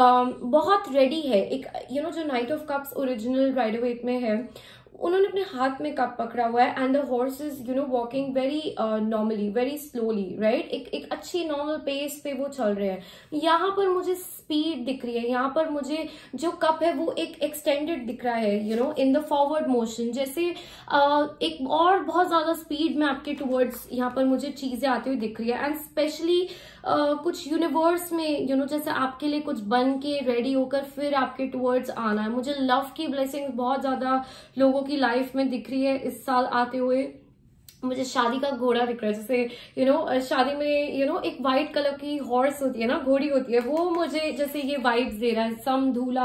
बहुत ready है। एक, जो Knight of Cups original Rider-Waite में है, उन्होंने अपने हाथ में कप पकड़ा हुआ है, and the horse is walking very normally, very slowly, right? एक अच्छी नॉर्मल पेस पे वो चल रहे हैं। यहाँ पर मुझे स्पीड दिख रही है, यहाँ पर मुझे जो कप है वो एक एक्सटेंडेड दिख रहा है, इन द फॉरवर्ड मोशन, जैसे एक और बहुत ज्यादा स्पीड में आपके टुवर्ड्स यहाँ पर मुझे चीजें आती हुई दिख रही है। एंड स्पेशली कुछ यूनिवर्स में जैसे आपके लिए कुछ बन के रेडी होकर फिर आपके टुवर्ड्स आना है। मुझे लव की ब्लेसिंग्स बहुत ज्यादा लोगों की लाइफ में दिख रही है इस साल आते हुए। मुझे शादी का घोड़ा दिख रहा है, जैसे शादी में एक व्हाइट कलर की हॉर्स होती है ना, घोड़ी होती है, वो मुझे जैसे ये वाइब्स दे रहा है, सम धूला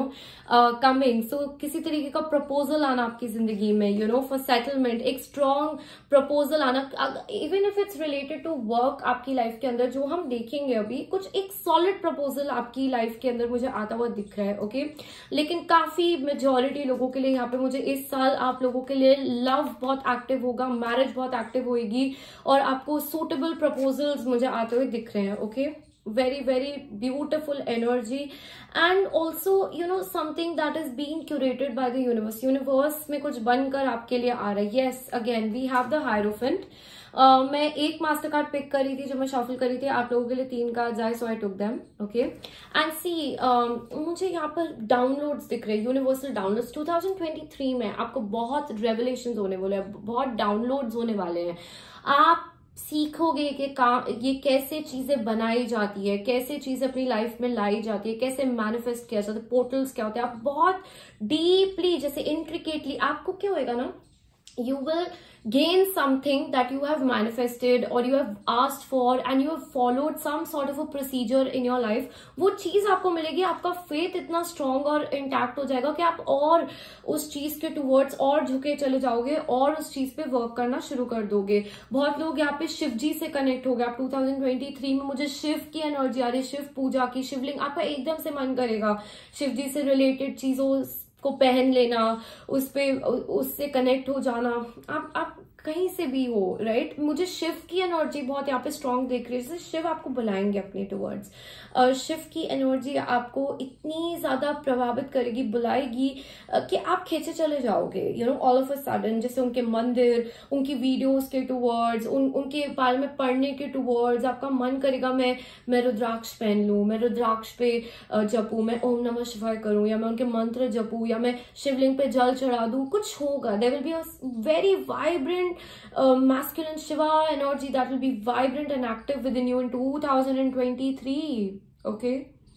कमिंग। सो किसी तरीके का प्रपोजल आना आपकी जिंदगी में, फॉर सेटलमेंट, एक स्ट्रॉन्ग प्रपोजल आना, even if it's related to work आपकी लाइफ के अंदर, जो हम देखेंगे अभी, कुछ एक सॉलिड प्रपोजल आपकी लाइफ के अंदर मुझे आता हुआ दिख रहा है। ओके, लेकिन काफी मेजोरिटी लोगों के लिए यहाँ पे मुझे इस साल आप लोगों के लिए लव बहुत एक्टिव होगा, मैरिज बहुत एक्टिव होगी, और आपको सूटेबल प्रपोजल्स मुझे आते हुए दिख रहे हैं। Okay, very, very beautiful energy, and also something that is being curated by the universe में कुछ बनकर आपके लिए आ रहा है। yes, again we have the Hierophant। मैं एक मास्टर कार्ड पिक करी थी, जो मैं शफल करी थी, आप लोगों के लिए 3 कार्ड आए, so I took them. Okay, and see मुझे यहाँ पर डाउनलोड्स दिख रहे हैं, यूनिवर्सल डाउनलोड्स। 2023 में आपको बहुत रेवलेशंस होने वाले हैं, बहुत डाउनलोड्स होने वाले हैं। आप सीखोगे कि ये कैसे चीजें बनाई जाती है, कैसे चीजें अपनी लाइफ में लाई जाती है, कैसे मैनिफेस्ट किया जाता है, पोर्टल्स क्या होते हैं। आप बहुत डीपली, जैसे इंट्रिकेटली, आपको क्या होएगा ना, you will gain something that you have manifested or you have asked for and you have followed some sort of a procedure in your life. वो चीज आपको मिलेगी, आपका फेथ इतना स्ट्रॉन्ग और इंटैक्ट हो जाएगा कि आप और उस चीज के टूवर्ड्स और झुके चले जाओगे और उस चीज पे वर्क करना शुरू कर दोगे. बहुत लोग यहाँ पे शिव जी से कनेक्ट हो गए. आप 2023 में मुझे शिव की एनर्जी आ रही है, शिव पूजा की, शिवलिंग, आपका एकदम से मन करेगा शिव जी से रिलेटेड चीजों को पहन लेना, उस पे उससे कनेक्ट हो जाना. आप कहीं से भी हो, राइट. मुझे शिव की एनर्जी बहुत यहाँ पे स्ट्रॉन्ग दिख रही है, जैसे शिव आपको बुलाएंगे अपने टूवर्ड्स. शिव की एनर्जी आपको इतनी ज्यादा प्रभावित करेगी, बुलाएगी कि आप खींचे चले जाओगे, you know, all of a sudden. जैसे उनके मंदिर, उनकी वीडियोस के टूवर्ड्स, उनके बारे में पढ़ने के टूवर्ड्स आपका मन करेगा मैं रुद्राक्ष पहन लूं, मैं रुद्राक्ष पे जपूं, मैं ओम नमः शिवाय करूं, या मैं उनके मंत्र जपूं, या मैं शिवलिंग पे जल चढ़ा दूं. कुछ होगा. There will be a very vibrant masculine Shiva energy that will be vibrant and active within you in 2023. Okay,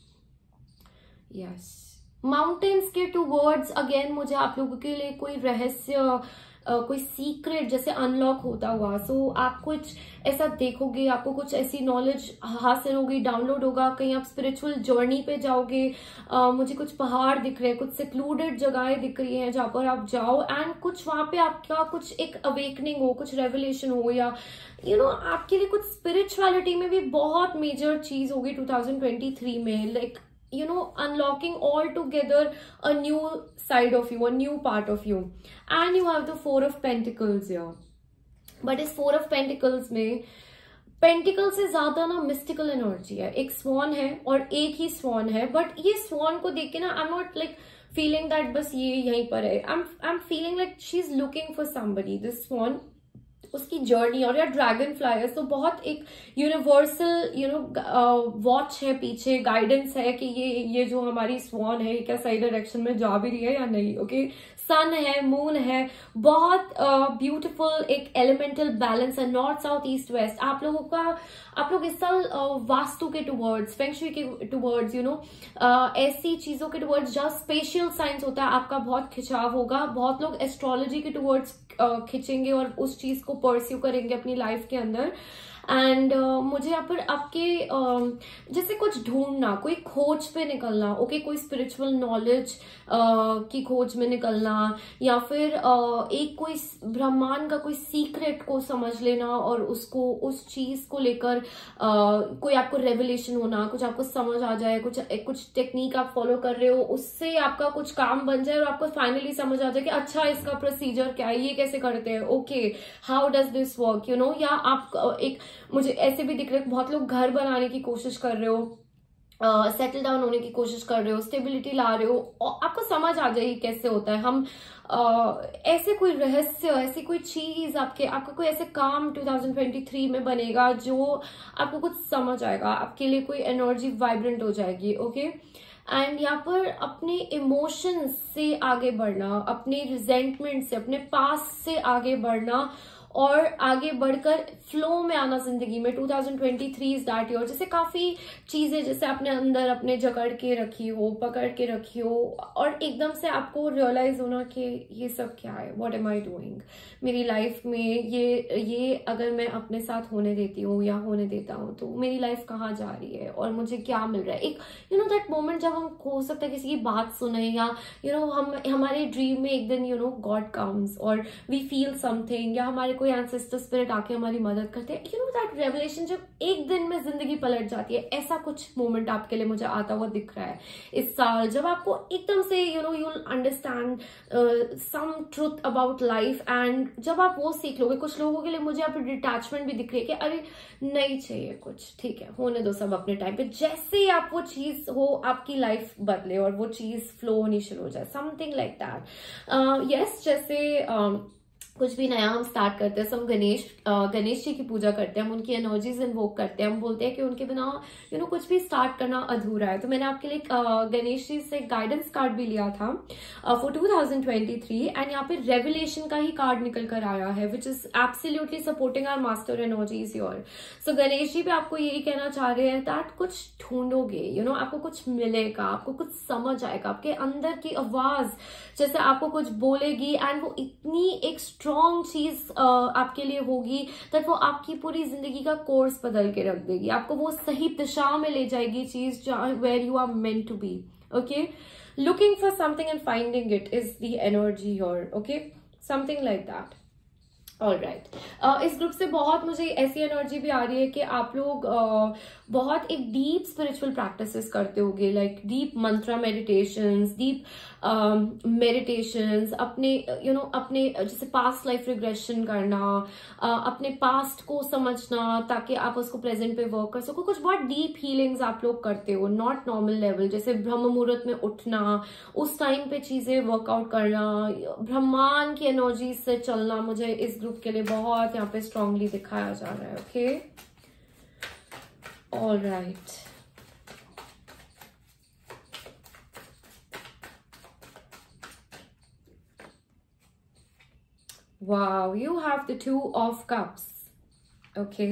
yes. Mountains के towards again मुझे आप लोगों के लिए कोई रहस्य, कोई सीक्रेट जैसे अनलॉक होता हुआ. सो आप कुछ ऐसा देखोगे, आपको कुछ ऐसी नॉलेज हासिल होगी, डाउनलोड होगा, कहीं आप स्पिरिचुअल जर्नी पे जाओगे. मुझे कुछ पहाड़ दिख रहे हैं, कुछ सिक्लूडेड जगहें दिख रही हैं जहां पर आप जाओ एंड कुछ वहां पे आपका कुछ एक अवेकनिंग हो, कुछ रेवलेशन हो, या यू नो आपके लिए कुछ स्पिरिचुअलिटी में भी बहुत मेजर चीज होगी 2023 में. Like you know, unlocking altogether a new side of you, a new part of you. And you have the Four of Pentacles here. But इस Four of Pentacles में पेंटिकल से ज्यादा ना मिस्टिकल एनर्जी है. एक स्वान है और एक ही स्वान है, बट ये स्वान को देख के ना I am not like feeling that बस ये यहीं पर है. I am feeling like she is looking for somebody. This swan, उसकी जर्नी, और या ड्रैगन फ्लायर्स तो बहुत एक यूनिवर्सल यू नो वॉच है पीछे, गाइडेंस है कि ये जो हमारी स्वान है ये क्या सही डायरेक्शन में जा भी रही है या नहीं. ओके, सन है, मून है, बहुत ब्यूटीफुल एक एलिमेंटल बैलेंस है, नॉर्थ साउथ ईस्ट वेस्ट. आप लोग इस साल वास्तु के टूवर्ड्स, फेंगशुई के टूवर्ड्स, यू नो ऐसी चीजों के टूवर्ड्स जहाँ स्पेशियल साइंस होता है आपका बहुत खिंचाव होगा. बहुत लोग एस्ट्रोलॉजी के टूवर्ड्स खिंचेंगे और उस चीज को परस्यू करेंगे अपनी लाइफ के अंदर. एंड मुझे यहाँ पर आपके जैसे कुछ ढूंढना, कोई खोज पे निकलना. ओके, कोई स्पिरिचुअल नॉलेज की खोज में निकलना, या फिर एक कोई ब्रह्मांड का कोई सीक्रेट को समझ लेना और उसको, उस चीज को लेकर कोई आपको रेवलेशन होना, कुछ आपको समझ आ जाए, कुछ टेक्निक आप फॉलो कर रहे हो, उससे आपका कुछ काम बन जाए और आपको फाइनली समझ आ जाए कि अच्छा इसका प्रोसीजर क्या है, ये कैसे करते हैं, okay how does this work, you know. या आप एक, मुझे ऐसे भी दिख रहे हैं बहुत लोग घर बनाने की कोशिश कर रहे हो, सेटल डाउन होने की कोशिश कर रहे हो, स्टेबिलिटी ला रहे हो, आपको समझ आ जाएगी कैसे होता है. हम ऐसे कोई रहस्य, ऐसी कोई चीज आपका कोई ऐसे काम 2023 में बनेगा जो आपको कुछ समझ आएगा, आपके लिए कोई एनर्जी वाइब्रेंट हो जाएगी. ओके, एंड यहाँ पर अपने इमोशंस से आगे बढ़ना, अपने रिजेंटमेंट से, अपने पास से आगे बढ़ना और आगे बढ़कर फ्लो में आना जिंदगी में. 2023 इज दैट ईयर. जैसे काफी चीजें जैसे आपने अंदर अपने जकड़ के रखी हो, पकड़ के रखी हो, और एकदम से आपको रियलाइज होना कि ये सब क्या है, व्हाट एम आई डूइंग मेरी लाइफ में, ये अगर मैं अपने साथ होने देती हूँ या होने देता हूँ तो मेरी लाइफ कहाँ जा रही है और मुझे क्या मिल रहा है. एक यू नो दैट मोमेंट जब हम हो सकता है किसी की बात सुने, या यू नो हमारे ड्रीम में एक दिन यू नो गॉड कम्स और वी फील समथिंग, या हमारे कोई एंसेस्टर स्पिरिट आके हमारी मदद करते हैं. यू नो दैट रेवलेशन जब एक दिन में जिंदगी पलट जाती है, ऐसा कुछ मोमेंट आपके लिए मुझे आता हुआ दिख रहा है इस साल, जब आपको एकदम से you know you will understand some truth about life. And जब आप वो सीख लोगे, कुछ लोगों के लिए मुझे यहाँ पे डिटैचमेंट भी दिख रही है कि अरे नहीं चाहिए कुछ, ठीक है होने दो सब अपने टाइम पे. जैसे ही आप वो चीज हो, आपकी लाइफ बदले और वो चीज फ्लो होनी शुरू हो जाए, समथिंग लाइक दैट. यस, जैसे कुछ भी नया हम स्टार्ट करते हैं, हम गणेश जी की पूजा करते हैं, हम उनकी एनर्जीज इन्वोक करते हैं, हम बोलते हैं कि उनके बिना यू नो कुछ भी स्टार्ट करना अधूरा है. तो मैंने आपके लिए गणेश जी से गाइडेंस कार्ड भी लिया था फॉर 2023 एंड यहाँ पे रेवलेशन का ही कार्ड निकल कर आया है, which is absolutely supporting our master energies your. So Ganesh ji भी आपको यही कहना चाह रहे हैं दैट कुछ ढूंढोगे, यू नो आपको कुछ मिलेगा, आपको कुछ समझ आएगा, आपके अंदर की आवाज जैसे आपको कुछ बोलेगी एंड वो इतनी एक स्ट्रॉन्ग चीज आपके लिए होगी दैट वो आपकी पूरी जिंदगी का कोर्स बदल के रख देगी, आपको वो सही दिशा में ले जाएगी चीज where you are meant to be. Okay, looking for something and finding it is the energy here. Okay, something like that. Alright. इस ग्रुप से बहुत मुझे ऐसी एनर्जी भी आ रही है कि आप लोग बहुत एक डीप स्पिरिचुअल प्रैक्टिसेस करते होगे, like deep mantra meditations, deep meditations, अपने अपने जैसे पास्ट लाइफ रिग्रेशन करना, अपने पास्ट को समझना ताकि आप उसको प्रेजेंट पे वर्क कर सको. कुछ बहुत डीप हीलिंग्स आप लोग करते हो, नॉट नॉर्मल लेवल, जैसे ब्रह्म मुहूर्त में उठना, उस टाइम पे चीजें वर्कआउट करना, ब्रह्मांड की एनर्जी से चलना मुझे इस ग्रुप के लिए बहुत यहाँ पे स्ट्रांगली दिखाया जा रहा है. Okay, alright. Wow, you have the Two of Cups. Okay.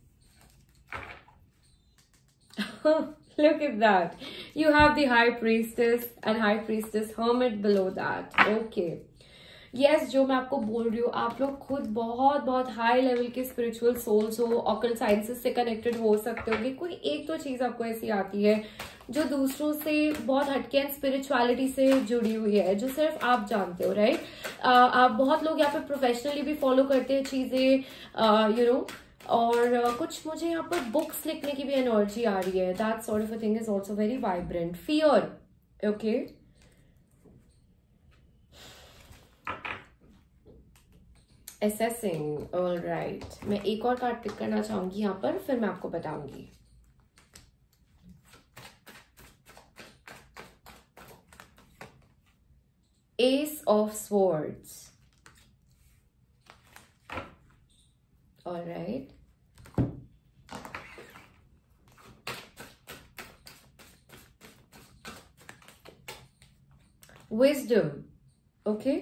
Look at that. You have the High Priestess and High Priestess Hermit below that. Okay. Yes, जो मैं आपको बोल रही हूँ, आप लोग खुद बहुत बहुत हाई लेवल के स्पिरिचुअल सोल्स हो, ऑकल्ट साइंसेस से कनेक्टेड हो सकते होगे. कोई एक तो चीज आपको ऐसी आती है जो दूसरों से बहुत हटके एंड स्पिरिचुअलिटी से जुड़ी हुई है, जो सिर्फ आप जानते हो, राइट? आप बहुत लोग यहाँ पे प्रोफेशनली भी फॉलो करते हैं चीजें, और कुछ मुझे यहाँ पर बुक्स लिखने की भी एनर्जी आ रही है. That sort of a thing is also very vibrant. Fear. Okay, assessing. Alright, मैं एक और कार्ड पिक करना चाहूंगी यहाँ पर, फिर मैं आपको बताऊंगी. Ace of Swords. All right. Wisdom. Okay.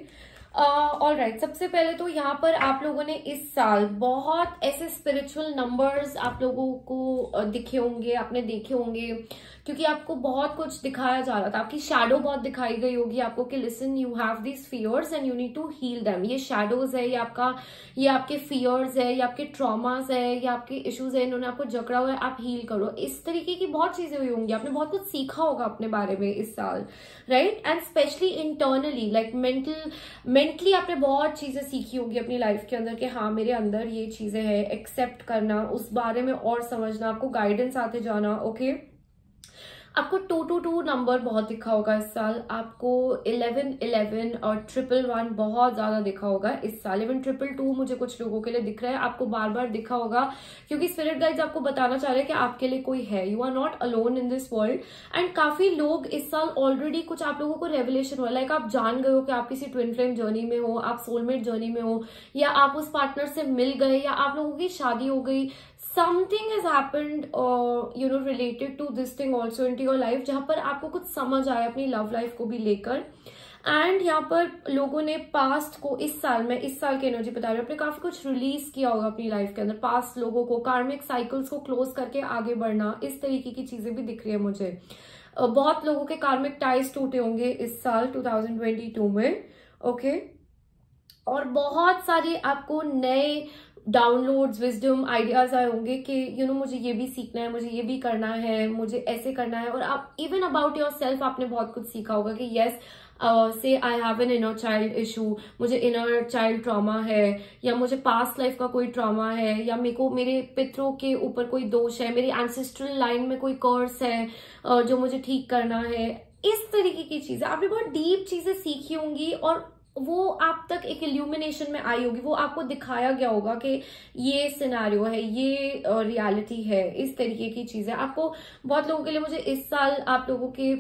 All right. सबसे पहले तो यहाँ पर आप लोगों ने इस साल बहुत ऐसे स्पिरिचुअल नंबर्स आप लोगों को दिखे होंगे, आपने देखे होंगे, क्योंकि आपको बहुत कुछ दिखाया जा रहा था. आपकी शैडो बहुत दिखाई गई होगी आपको कि listen, you have these fears and you need to heal them. ये शैडोज है, ये आपके फियर्स है, ये आपके ट्रॉमास है, ये आपके इश्यूज है, इन्होंने आपको जकड़ा हुआ है, आप हील करो. इस तरीके की बहुत चीजें हुई होंगी, आपने बहुत कुछ सीखा होगा अपने बारे में इस साल, right? And specially internally, like mentally आपने बहुत चीजें सीखी होंगी अपनी लाइफ के अंदर कि हाँ, मेरे अंदर ये चीजें हैं, एक्सेप्ट करना, उस बारे में और समझना, आपको गाइडेंस आते जाना. ओके, आपको 222 नंबर बहुत दिखा होगा इस साल, आपको 1111 और 111 बहुत ज्यादा दिखा होगा इस साल. 1122 मुझे कुछ लोगों के लिए दिख रहा है, आपको बार बार दिखा होगा, क्योंकि स्पिरिट गाइड्स आपको बताना चाह रहे हैं कि आपके लिए कोई है, you are not alone in this world. And काफी लोग इस साल ऑलरेडी कुछ आप लोगों को रेवलेशन हुआ, लाइक आप जान गए हो कि आप किसी ट्विन फ्लेम जर्नी में हो, आप सोलमेट जर्नी में हो, या आप उस पार्टनर से मिल गए, या आप लोगों की शादी हो गई. something has happened related to this thing also into your life, जहां पर आपको कुछ समझ आया अपनी लव लाइफ को भी लेकर. एंड यहाँ पर लोगों ने पास्ट को इस साल की एनर्जी बता रही हूँ, आपने काफी कुछ रिलीज किया होगा अपनी लाइफ के अंदर. पास्ट लोगों को, कार्मिक साइकिल्स को क्लोज करके आगे बढ़ना, इस तरीके की चीजें भी दिख रही है मुझे. बहुत लोगों के कार्मिक टाइज टूटे होंगे इस साल 2022 में. ओके, और बहुत सारे आपको नए डाउनलोड्स, विजडम, आइडियाज आए होंगे कि मुझे ये भी सीखना है, मुझे ये भी करना है, मुझे ऐसे करना है. और आप इवन अबाउट योर सेल्फ आपने बहुत कुछ सीखा होगा कि यस, से I have an inner child issue, मुझे इनर चाइल्ड ट्रॉमा है, या मुझे पास्ट लाइफ का कोई ट्रॉमा है, या मेरे पितरों के ऊपर कोई दोष है, मेरी एंसेस्ट्रल लाइन में कोई कर्स है जो मुझे ठीक करना है. इस तरीके की चीजें आपने बहुत डीप चीजें सीखी होंगी, और वो आप तक एक इल्यूमिनेशन में आई होगी, वो आपको दिखाया गया होगा कि ये सिनेरियो है, ये रियलिटी है. इस तरीके की चीजें आपको बहुत लोगों के लिए मुझे इस साल आप लोगों के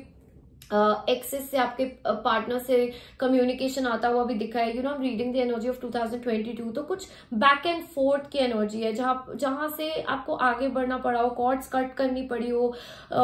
एक्सेस से, आपके पार्टनर से कम्युनिकेशन आता हुआ भी दिखा है. I am reading the energy of 2022. तो कुछ बैक एंड फोर्थ की एनर्जी है, जहां से आपको आगे बढ़ना पड़ा हो, कॉर्ड्स कट करनी पड़ी हो,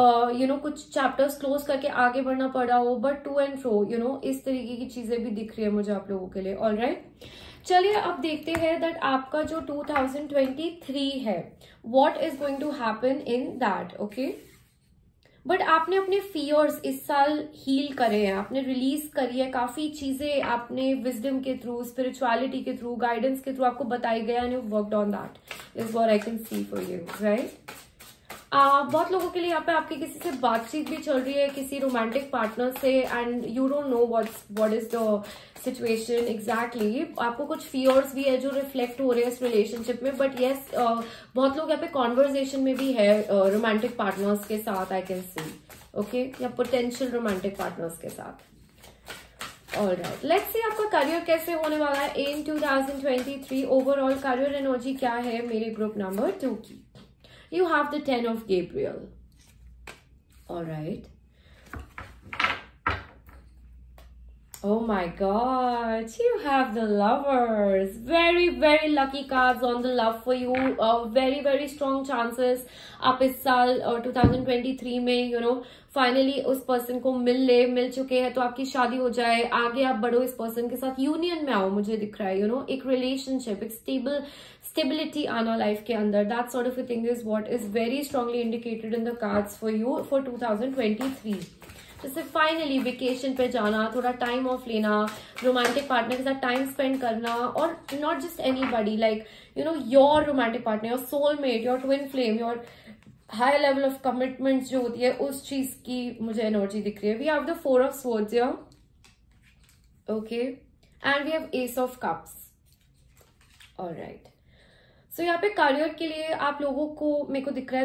कुछ चैप्टर्स क्लोज करके आगे बढ़ना पड़ा हो, बट टू एंड फ्रो, इस तरीके की चीजें भी दिख रही है मुझे आप लोगों के लिए. ऑलराइट, चलिए अब देखते हैं दैट आपका जो 2023 है, what is going to happen in that. Okay, but आपने अपने फियर्स इस साल हील करे हैं, आपने रिलीज करी है काफी चीजें, आपने विजडम के थ्रू, स्पिरिचुअलिटी के थ्रू, गाइडेंस के थ्रू आपको बताई गया and you worked on that is what I can see for you, right. बहुत लोगों के लिए यहाँ पे आपकी किसी से बातचीत भी चल रही है, किसी रोमांटिक पार्टनर से, and you don't know what is the situation exactly. आपको कुछ फियर्स भी है जो रिफ्लेक्ट हो रहे हैं इस रिलेशनशिप में, बट येस बहुत लोग यहाँ पे कॉन्वर्जेशन में भी है रोमांटिक पार्टनर्स के साथ, आई कैन सी, ओके, या पोटेंशियल रोमांटिक पार्टनर्स के साथ। ऑलराइट, लेट्स सी आपका करियर कैसे होने वाला है इन 2023। ओवरऑल करियर एनर्जी क्या है मेरे ग्रुप नंबर 2 की। You have the 10 of Gabriel. All right. Oh my God, you have the lovers. Very, very lucky cards on the love for you. Very, very strong chances. आप इस साल 2023 में finally उस person को मिल चुके हैं, तो आपकी शादी हो जाए, आगे आप बढ़ो इस पर्सन के साथ, यूनियन में आओ, मुझे दिख रहा है, एक रिलेशनशिप, एक स्टेबिलिटी आना लाइफ के अंदर, that sort of a thing is what is very strongly indicated in the cards for you for 2023। जैसे फाइनली वेकेशन पे जाना, थोड़ा टाइम ऑफ लेना, रोमांटिक पार्टनर के साथ टाइम स्पेंड करना, और not just anybody, like your romantic partner, your soulmate, your twin flame, your high level of commitment जो होती है, उस चीज की मुझे एनर्जी दिख रही है। We have the 4 of Swords here, okay, and we have Ace of Cups। Alright, so यहाँ पे करियर के लिए आप लोगों को मेरे को दिख रहा है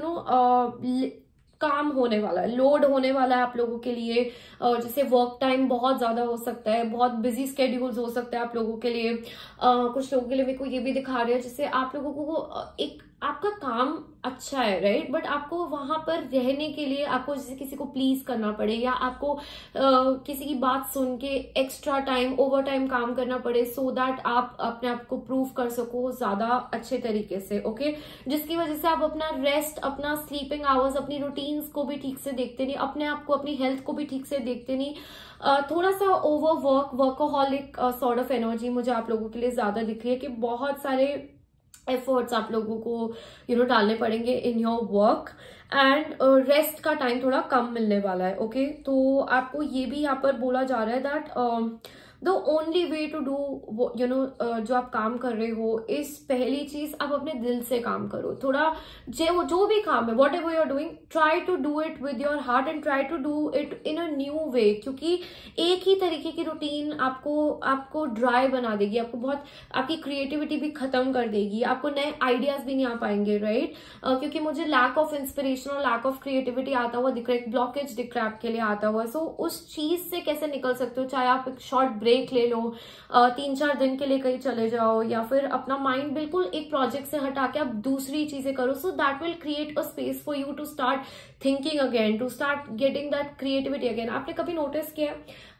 दैट काम होने वाला है, लोड होने वाला है आप लोगों के लिए। जैसे वर्क टाइम बहुत ज्यादा हो सकता है, बहुत बिजी स्केड्यूल्स हो सकते हैं आप लोगों के लिए। कुछ लोगों के लिए मेरे को ये भी दिखा रहे हैं जैसे आप लोगों को एक आपका काम अच्छा है, राइट, बट आपको वहां पर रहने के लिए आपको जैसे किसी को प्लीज करना पड़े, या आपको किसी की बात सुन के एक्स्ट्रा टाइम, ओवर टाइम काम करना पड़े, सो दैट आप अपने आप को प्रूव कर सको ज्यादा अच्छे तरीके से, ओके, जिसकी वजह से आप अपना रेस्ट, अपना स्लीपिंग आवर्स, अपनी रूटीन्स को भी ठीक से देखते नहीं, अपने आप को, अपनी हेल्थ को भी ठीक से देखते नहीं। थोड़ा सा over workaholic sort of energy मुझे आप लोगों के लिए ज्यादा दिख रही है कि बहुत सारे एफर्ट्स आप लोगों को डालने पड़ेंगे in your work, and rest का टाइम थोड़ा कम मिलने वाला है, ओके। तो आपको ये भी यहाँ पर बोला जा रहा है that the only way to do जो आप काम कर रहे हो, इस पहली चीज आप अपने दिल से काम करो। थोड़ा जो भी काम है, whatever you are doing, try to do it with your heart and try to do it in a new way, क्योंकि एक ही तरीके की रूटीन आपको ड्राई बना देगी, आपकी क्रिएटिविटी भी खत्म कर देगी, आपको नए आइडियाज भी नहीं आ पाएंगे, राइट। क्योंकि मुझे लैक ऑफ इंस्पिरेशन और लैक ऑफ क्रिएटिविटी आता हुआ दिख रहा है, एक ब्लॉकेज दिख रहा है आपके लिए आता हुआ। सो उस चीज से कैसे निकल सकते हो, चाहे आप एक शॉर्ट ब्रेक ले लो, 3-4 दिन के लिए कहीं चले जाओ, या फिर अपना माइंड बिल्कुल एक प्रोजेक्ट से हटा के आप दूसरी चीजें करो, so that will create a space for you to start thinking again, to start getting that creativity again. आपने कभी नोटिस किया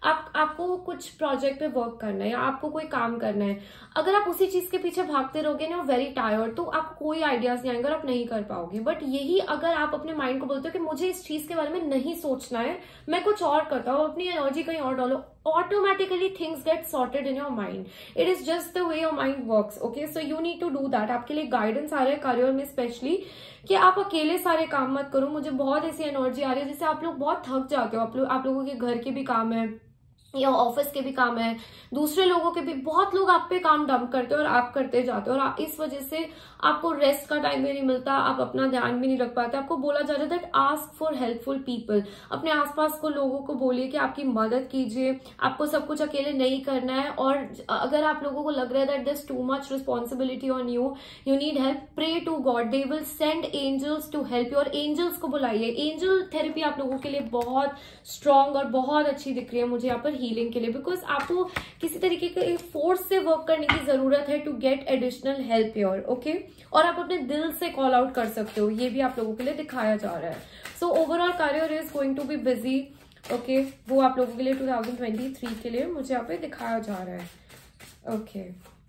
आपको कुछ प्रोजेक्ट पे वर्क करना है या आपको कोई काम करना है, अगर आप उसी चीज के पीछे भागते रहोगे ना, वेरी टायर्ड, तो आपको कोई आइडियाज नहीं आएंगे और आप नहीं कर पाओगे। बट यही अगर आप अपने माइंड को बोलते हो कि मुझे इस चीज के बारे में नहीं सोचना है, मैं कुछ और करता हूँ, अपनी एनर्जी कहीं और डालो, automatically things get sorted in your mind. It is just the way your mind works, okay? So you need to do that. आपके लिए गाइडेंस आ रहा है करियर में स्पेशली कि आप अकेले सारे काम मत करो। मुझे बहुत ऐसी एनर्जी आ रही है जैसे आप लोग बहुत थक जाते हो, आप लोगों के घर के भी काम है या ऑफिस के भी काम है, दूसरे लोगों के भी, बहुत लोग आप पे काम डंप करते हो और आप करते जाते हो, और इस वजह से आपको रेस्ट का टाइम भी नहीं मिलता, आप अपना ध्यान भी नहीं रख पाते। आपको बोला जा रहा है that ask for helpful people, अपने आसपास को लोगों को बोलिए कि आपकी मदद कीजिए, आपको सब कुछ अकेले नहीं करना है। और अगर आप लोगों को लग रहा है that there is too much responsibility on you, you need help, pray to God, they will send angels to help you. और एंजल्स को बुलाइए, एंजल थेरेपी आप लोगों के लिए बहुत स्ट्रांग और बहुत अच्छी दिख रही है मुझे यहाँ पर हीलिंग के लिए, बिकॉज आपको किसी तरीके के फोर्स से वर्क करने की जरूरत है to get additional help your, okay. और आप अपने दिल से कॉल आउट कर सकते हो, ये भी आप लोगों के लिए दिखाया जा रहा है। So overall career is going to be busy, okay, वो आप लोगों के लिए 2023 के लिए मुझे यहाँ पे दिखाया जा रहा है, okay.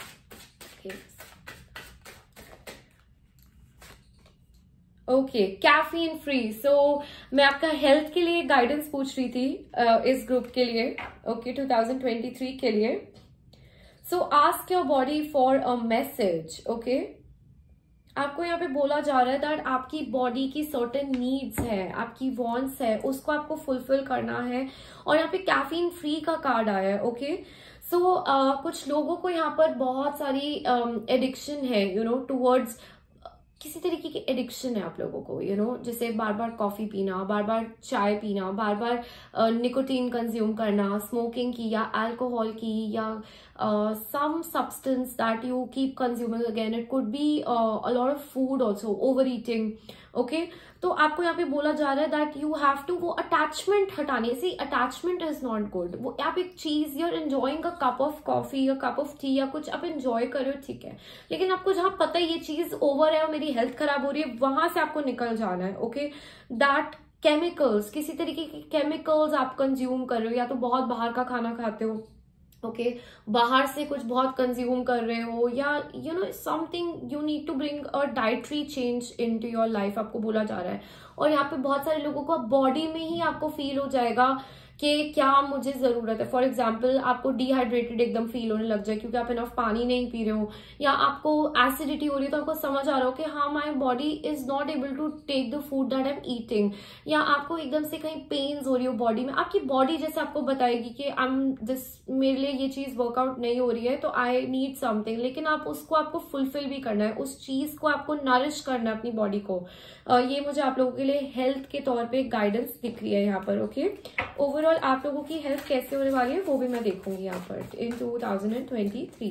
Okay, caffeine free. So मैं आपका हेल्थ के लिए गाइडेंस पूछ रही थी इस ग्रुप के लिए, ओके, 2023 के लिए। So ask your body for a message, okay. आपको यहाँ पे बोला जा रहा है दैट आपकी बॉडी की सर्टेन नीड्स है, आपकी वांट्स है, उसको आपको फुलफिल करना है। और यहाँ पे कैफीन फ्री का कार्ड आया है। ओके, सो कुछ लोगों को यहाँ पर बहुत सारी एडिक्शन है, टुवर्ड्स किसी तरीके की एडिक्शन है आप लोगों को, जैसे बार बार कॉफी पीना, बार बार चाय पीना, बार बार निकोटीन कंज्यूम करना, स्मोकिंग की या अल्कोहल की, या some substance that you keep consuming again. It could be a lot of food also, overeating. Okay, तो आपको यहाँ पे बोला जा रहा है that you have to वो attachment हटानी है। See, attachment is not good। वो आप एक चीज, you're enjoying a cup of coffee, a cup of tea या कुछ आप enjoy कर रहे हो, ठीक है, लेकिन आपको जहाँ पता है ये चीज ओवर है और मेरी हेल्थ खराब हो रही है, वहां से आपको निकल जाना है। ओके, दैट केमिकल्स, किसी तरीके के केमिकल्स आप कंज्यूम कर रहे हो, या तो बहुत बाहर का खाना खाते हो, ओके, बाहर से कुछ बहुत कंज्यूम कर रहे हो, या something you need to bring a dietary change into your life, आपको बोला जा रहा है। और यहाँ पे बहुत सारे लोगों को बॉडी में ही आपको फील हो जाएगा कि क्या मुझे जरूरत है। फॉर एग्जाम्पल, आपको डिहाइड्रेटेड एकदम फील होने लग जाए क्योंकि आप इनफ पानी नहीं पी रहे हो, या आपको एसिडिटी हो रही है, तो आपको समझ आ रहा हो कि हाँ, my body is not able to take the food that I am eating, या आपको एकदम से कहीं पेन्स हो रही हो बॉडी में, आपकी बॉडी जैसे आपको बताएगी कि मेरे लिए ये चीज वर्कआउट नहीं हो रही है, तो आई नीड समथिंग, लेकिन आपको फुलफिल भी करना है, उस चीज को आपको नरिश करना है अपनी बॉडी को। ये मुझे आप लोगों के लिए हेल्थ के तौर पे गाइडेंस दिख रही है यहाँ पर। ओके, ओवरऑल आप लोगों की हेल्थ कैसे होने वाली है वो भी मैं देखूंगी यहाँ पर in 2023।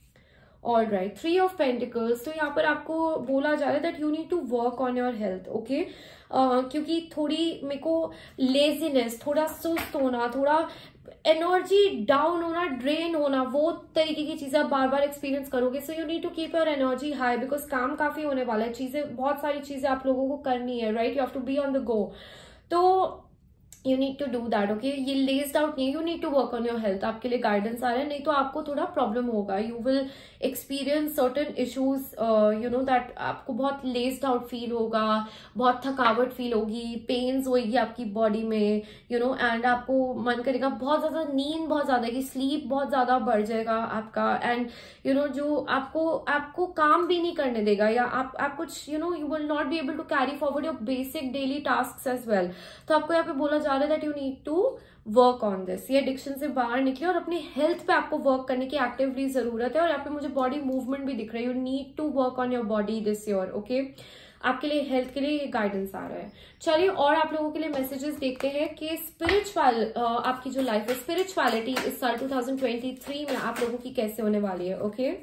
All right, 3 of pentacles. तो यहाँ पर आपको बोला जा रहा है that you need to work on your health. Okay, क्योंकि थोड़ी मेरे को लेजीनेस, थोड़ा सुस्त होना, थोड़ा एनर्जी डाउन होना, ड्रेन होना, वो तरीके की चीजें आप बार बार एक्सपीरियंस करोगे। So you need to keep your energy high, because काम काफी होने वाला है, चीजें, बहुत सारी चीजें आप लोगों को करनी है, right, you have to be on the go. तो you need to do that. Okay, ये लेस्ड आउट नहीं, you need to work on your health, आपके लिए गाइडेंस आ रहा है, नहीं तो आपको थोड़ा प्रॉब्लम होगा, you will experience certain issues, दैट आपको बहुत लेस्ड आउट फील होगा, बहुत थकावट फील होगी, पेन्स होगी आपकी बॉडी में, एंड आपको मन करेगा बहुत ज्यादा, नींद बहुत ज्यादा है, स्लीप बहुत ज्यादा बढ़ जाएगा आपका, एंड जो आपको काम भी नहीं करने देगा, या आप कुछ you will not be able to carry forward your basic daily task as well. तो आपको यहाँ पे बोला जा रहा है that you need to work on this, ये एडिक्शन से बाहर निकले और अपनी हेल्थ पे आपको वर्क करने की एक्टिवली जरूरत है। और यहाँ पे मुझे बॉडी मूवमेंट भी दिख रही है, you need to work on your body this year. Okay, आपके लिए हेल्थ के लिए ये गाइडेंस आ रहा है। चलिए, और आप लोगों के लिए मैसेजेस देखते हैं कि स्पिरिचुअल, आपकी जो लाइफ है, स्पिरिचुअलिटी इस साल 2023 में आप लोगों की कैसे होने वाली है। Okay,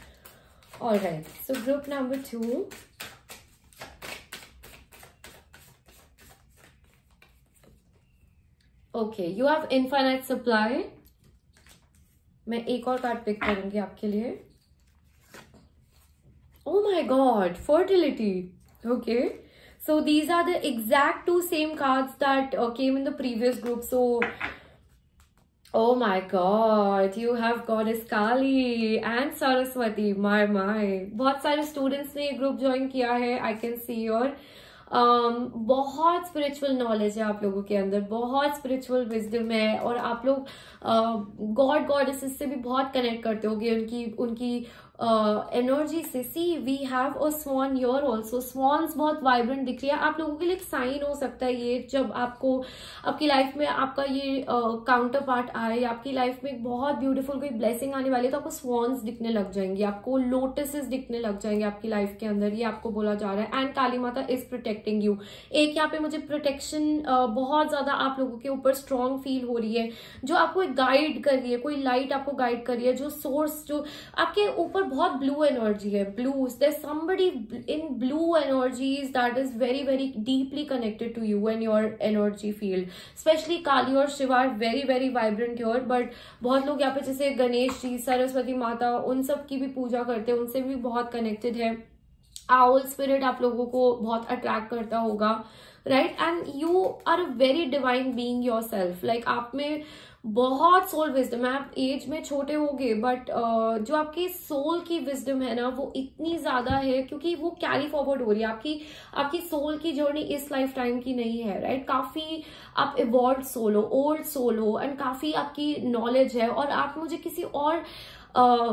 alright, so group number 2, okay, you have infinite supply. मैं एक और कार्ड पिक करूंगी आपके लिए। Oh my God, fertility. Okay, so these are the exact 2 same cards that came in the previous group. So, oh my God, you have Goddess Kali and Saraswati. My. बहुत सारे students ने ये group join किया है. I can see your बहुत spiritual knowledge है आप लोगों के अंदर, बहुत स्पिरिचुअल विजडम है, और आप लोग गॉड गॉडेसेस से भी बहुत कनेक्ट करते होगे, उनकी एनर्जी से। See, we have a swan your also, swans बहुत वाइब्रेंट दिख रही है आप लोगों के लिए। एक साइन हो सकता है ये, जब आपको आपकी लाइफ में आपका ये काउंटर पार्ट आए, आपकी लाइफ में एक बहुत ब्यूटीफुल कोई ब्लेसिंग आने वाली है, तो आपको स्वॉन्स दिखने लग जाएंगे, आपको लोटसेस दिखने लग जाएंगे आपकी लाइफ के अंदर, ये आपको बोला जा रहा है। एंड काली माता इज प्रोटेक्टिंग यू। एक यहाँ पे मुझे प्रोटेक्शन बहुत ज्यादा आप लोगों के ऊपर स्ट्रॉन्ग फील हो रही है, जो आपको गाइड कर रही है, कोई लाइट आपको गाइड कर रही है, जो सोर्स, जो आपके ऊपर बहुत ब्लू एनर्जी है, blues, there somebody in blue energies that is very very deeply connected to you and your energy field. Specially Kali और Shiva are very very vibrant your, but बहुत लोग यहाँ पे जैसे गणेश जी, सरस्वती माता, उन सब की भी पूजा करते हैं, उनसे भी बहुत कनेक्टेड है। आउल स्पिरिट आप लोगों को बहुत अट्रैक्ट करता होगा, right, and you are a very divine being yourself. Like आप में बहुत सोल विजडम है, आप एज में छोटे होगे, बट जो आपकी सोल की विजडम है ना, वो इतनी ज्यादा है, क्योंकि वो कैरी फॉरवर्ड हो रही है। आपकी सोल की जर्नी इस लाइफ टाइम की नहीं है, राइट। काफी आप इवॉल्व सोल हो, ओल्ड सोल हो, एंड काफी आपकी नॉलेज है, और आप मुझे किसी और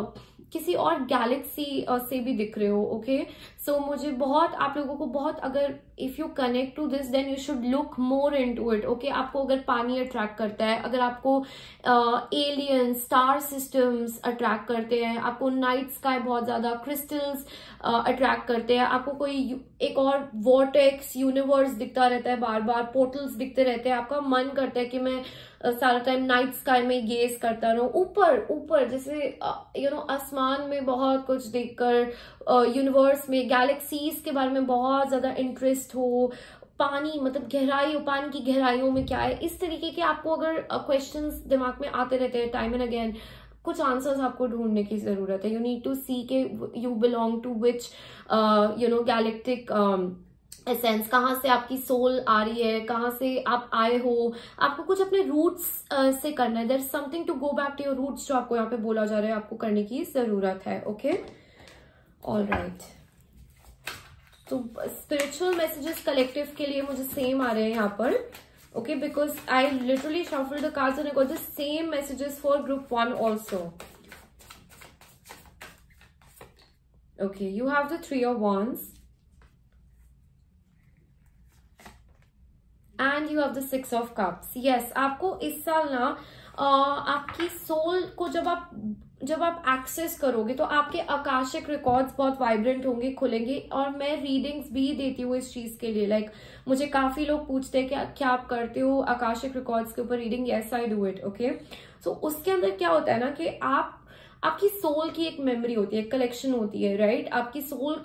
किसी और गैलेक्सी से भी दिख रहे हो, ओके। सो मुझे बहुत, आप लोगों को बहुत, अगर if you connect to this then you should look more into it, okay. आपको अगर पानी अट्रैक्ट करता है, अगर आपको एलियन स्टार सिस्टम्स अट्रैक्ट करते हैं, आपको नाइट स्काई बहुत ज्यादा, क्रिस्टल्स अट्रैक्ट करते हैं, आपको कोई एक और वॉर्टेक्स यूनिवर्स दिखता रहता है, बार बार पोर्टल्स दिखते रहते हैं, आपका मन करता है कि मैं सारा टाइम नाइट स्काई में गेज करता रहूं, ऊपर ऊपर, जैसे आसमान में बहुत कुछ देखकर, यूनिवर्स में गैलेक्सीज के बारे में बहुत ज्यादा इंटरेस्ट हो, पानी मतलब गहराई हो, पानी की गहराइयों में क्या है, इस तरीके के आपको अगर क्वेश्चंस दिमाग में आते रहते हैं टाइम एंड अगेन, कुछ आंसर्स आपको ढूंढने की जरूरत है। यू नीड टू सी के you belong to which galactic essence, कहाँ से आपकी सोल आ रही है, कहाँ से आप आए हो, आपको कुछ अपने रूट्स से करना है। There is something to go back to your roots, जो आपको यहाँ पे बोला जा रहा है, आपको करने की जरूरत है, ओके। ऑलराइट, तो स्पिरिचुअल मैसेजेस कलेक्टिव के लिए मुझे सेम आ रहे हैं यहाँ पर, okay, because I literally shuffled the cards and I got the same messages for group 1 also, okay. You have the 3 of Wands and you have the 6 of Cups। Yes, आपको इस साल ना आपकी सोल को जब आप एक्सेस करोगे तो आपके आकाशिक रिकॉर्ड्स बहुत वाइब्रेंट होंगे, खुलेंगे। और मैं रीडिंग्स भी देती हूँ इस चीज के लिए, लाइक मुझे काफी लोग पूछते हैं कि क्या आप करते हो आकाशिक रिकॉर्ड्स के ऊपर reading? Yes, I do it, okay. So उसके अंदर क्या होता है ना कि आपकी सोल की एक मेमोरी होती है, कलेक्शन होती है, राइट। आपकी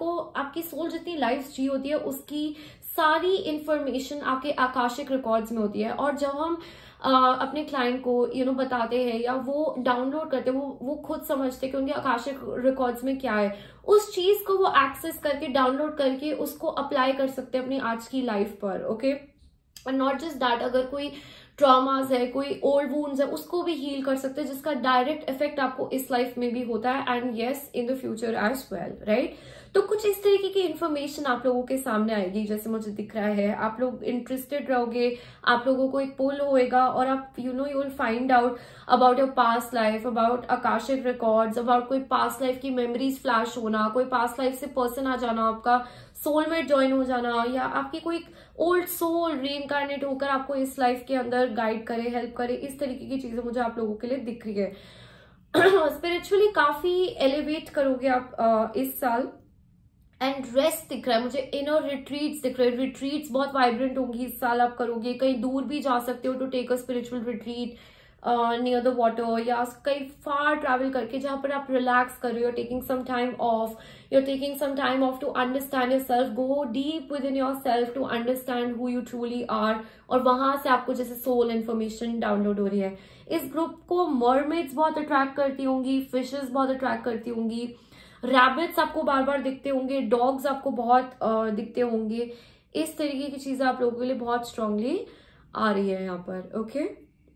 सोल जितनी लाइफ जी होती है उसकी सारी इंफॉर्मेशन आपके आकाशिक रिकॉर्ड्स में होती है। और जब हम अपने क्लाइंट को बताते हैं या वो डाउनलोड करते हैं, वो खुद समझते हैं कि उनके आकाशिक रिकॉर्ड्स में क्या है, उस चीज को वो एक्सेस करके डाउनलोड करके उसको अप्लाई कर सकते हैं अपनी आज की लाइफ पर, okay. And not just that, अगर कोई ट्रॉमास है, कोई ओल्ड वुंड्स है, उसको भी हील कर सकते हैं, जिसका डायरेक्ट इफेक्ट आपको इस लाइफ में भी होता है and yes in the future as well, right. तो कुछ इस तरीके की इंफॉर्मेशन आप लोगों के सामने आएगी, जैसे मुझे दिख रहा है। आप लोग इंटरेस्टेड रहोगे, आप लोगों को एक पुल होएगा और आप you will find out about your past life, about Akashic records, about कोई पास्ट लाइफ की मेमोरीज फ्लैश होना, कोई पास्ट लाइफ से पर्सन आ जाना, आपका सोलमेट ज्वाइन हो जाना, या आपकी कोई ओल्ड सोल रीइंकार्नेट होकर आपको इस लाइफ के अंदर गाइड करे, हेल्प करे। इस तरीके की चीजें मुझे आप लोगों के लिए दिख रही है। स्पिरिचुअली काफी एलिवेट करोगे आप इस साल। एंड रेस्ट दिख रहा है मुझे, इनर रिट्रीट्स दिख रहे हैं, रिट्रीट्स बहुत वाइब्रेंट होंगी इस साल आप करोगे। कहीं दूर भी जा सकते हो to take a spiritual retreat near the water, या कहीं फार ट्रैवल करके जहां पर आप रिलैक्स कर रहे हो, taking some time off, you're taking some time off to understand yourself, go deep within yourself to understand who you truly are, और वहां से आपको जैसे सोल इन्फॉर्मेशन डाउनलोड हो रही है। इस ग्रुप को मरमेड्स बहुत अट्रैक्ट करती होंगी, फिशेस बहुत अट्रैक्ट करती होंगी, रैबिट्स आपको बार बार दिखते होंगे, डॉग्स आपको बहुत दिखते होंगे। इस तरीके की चीजें आप लोगों के लिए बहुत स्ट्रांगली आ रही है यहाँ पर, ओके।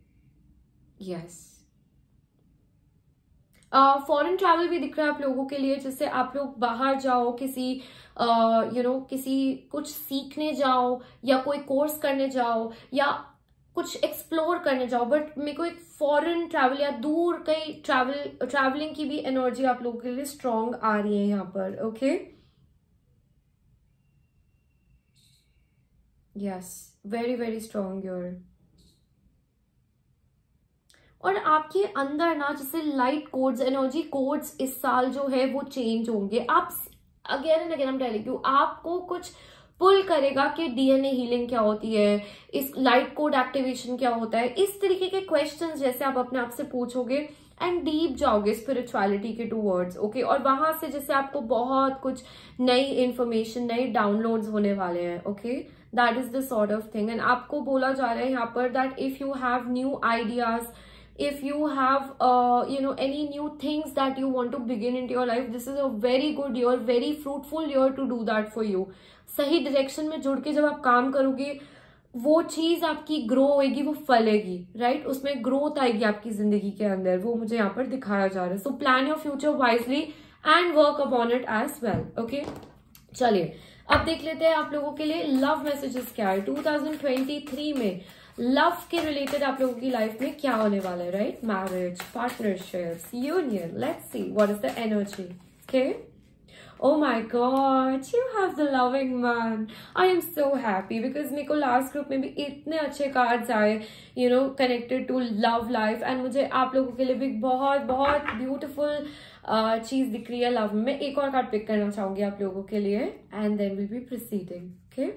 यस, फॉरेन ट्रैवल भी दिख रहा है आप लोगों के लिए, जैसे आप लोग बाहर जाओ, किसी किसी कुछ सीखने जाओ, या कोई कोर्स करने जाओ, या कुछ एक्सप्लोर करने जाओ। बट मेरे को एक फॉरेन ट्रैवल या दूर कहीं ट्रैवलिंग की भी एनर्जी आप लोगों के लिए स्ट्रांग आ रही है यहाँ पर, okay. Yes, very very strong your. और आपके अंदर ना जैसे लाइट कोड्स, एनर्जी कोड्स इस साल जो है वो चेंज होंगे। आप अगेन एंड अगेन हम टेलिंग यू, आपको कुछ पुल करेगा कि डीएनए हीलिंग क्या होती है, इस लाइट कोड एक्टिवेशन क्या होता है, इस तरीके के क्वेश्चंस जैसे आप अपने आप से पूछोगे एंड डीप जाओगे स्पिरिचुअलिटी के टूवर्ड्स, ओके। और वहां से जैसे आपको बहुत कुछ नई इंफॉर्मेशन, नई डाउनलोड्स होने वाले हैं, okay. That is the sort of thing. And आपको बोला जा रहा है यहाँ पर that if you have new ideas, if you have any new things that you want to begin into your life, this is a very good year, very fruitful year to do that for you. सही direction में जुड़ के जब आप काम करोगे, वो चीज आपकी ग्रो होगी, वो फलेगी, राइट। उसमें ग्रोथ आएगी आपकी जिंदगी के अंदर, वो मुझे यहाँ पर दिखाया जा रहा है। So plan your future wisely and work upon it as well, okay. चलिए अब देख लेते हैं आप लोगों के लिए लव मैसेजेस क्या है 2023 में। लव के रिलेटेड आप लोगों की लाइफ में क्या होने वाला है, right? Marriage, partnerships, union, let's see what is the energy. Okay, oh my god, you have the loving man. I am so happy because मेरे को लास्ट ग्रुप में भी इतने अच्छे कार्ड्स आए, you know, connected to love life, and मुझे आप लोगों के लिए भी बहुत बहुत ब्यूटीफुल चीज दिख रही है लव में. मैं एक और कार्ड पिक करना चाहूंगी आप लोगों के लिए and then will be proceeding. Okay,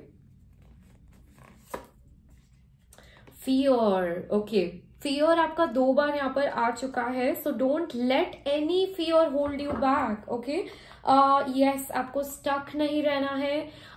fear. Okay, fear आपका 2 बार यहाँ पर आ चुका है, so don't let any fear hold you back. Okay, yes, आपको स्टक नहीं रहना है.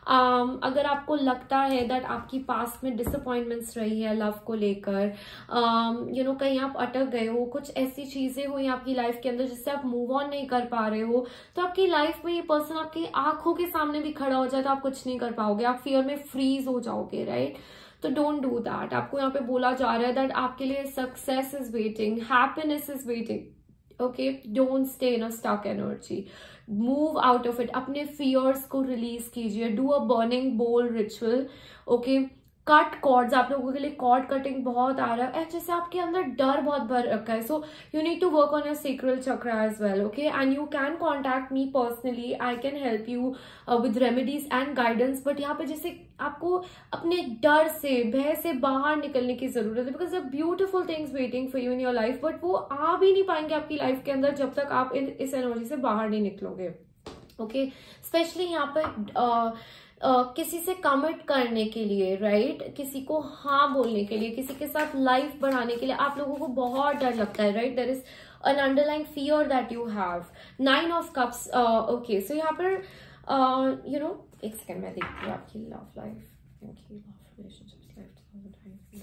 अगर आपको लगता है दैट आपकी पास्ट में डिसअपॉइंटमेंट्स रही है लव को लेकर, यू नो, कहीं आप अटक गए हो, कुछ ऐसी चीजें हुई आपकी लाइफ के अंदर जिससे आप मूव ऑन नहीं कर पा रहे हो, तो आपकी लाइफ में ये पर्सन आपकी आंखों के सामने भी खड़ा हो जाए तो आप कुछ नहीं कर पाओगे, आप फियर में फ्रीज हो जाओगे, राइट? तो डोंट डू दैट. आपको यहाँ पे बोला जा रहा है दैट आपके लिए success is waiting, happiness is waiting. Okay, don't stay in a stuck energy, move out of it. अपने फियर्स को रिलीज कीजिए. Do a burning bowl ritual. Okay, cut cords. आप लोगों के लिए कॉर्ड कटिंग बहुत आ रहा है, जैसे आपके अंदर डर बहुत भर रखा है, so you need to work on your sacral chakra as well. Okay, and you can contact me personally. I can help you with remedies and guidance. But यहाँ पे जैसे आपको अपने डर से, भय से बाहर निकलने की जरूरत है, because the beautiful things waiting for you in your life, but वो आ भी नहीं पाएंगे आपकी लाइफ के अंदर जब तक आप इस एनर्जी से बाहर नहीं निकलोगे. ओके, स्पेशली यहाँ पे किसी से कमिट करने के लिए, राइट? किसी को हाँ बोलने के लिए, किसी के साथ लाइफ बढ़ाने के लिए आप लोगों को बहुत डर लगता है, right? There is an underlying fear that you have. 9 of cups. Okay, so यहाँ पर you know, एक सेकंड मैं देखती हूँ आपकी love life, love relationships life 2023.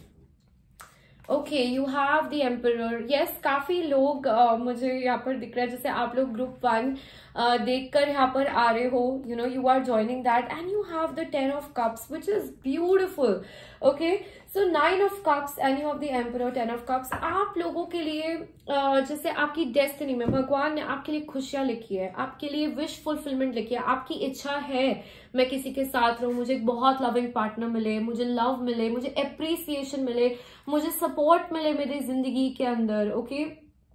Okay, you have the emperor. Yes, काफी लोग मुझे यहाँ पर दिख रहा है जैसे आप लोग ग्रुप 1 देखकर यहाँ पर आ रहे हो, you know, you are joining that and you have the 10 of cups which is beautiful. Okay, so 9 of cups and you have the emperor, 10 of cups. आप लोगों के लिए जैसे आपकी डेस्टिनी में भगवान ने आपके लिए खुशियां लिखी है, आपके लिए विश फुलफिलमेंट लिखी है. आपकी इच्छा है मैं किसी के साथ रहूं, मुझे एक बहुत लविंग पार्टनर मिले, मुझे लव मिले, मुझे एप्रिसिएशन मिले, मुझे सपोर्ट मिले मेरी जिंदगी के अंदर. ओके,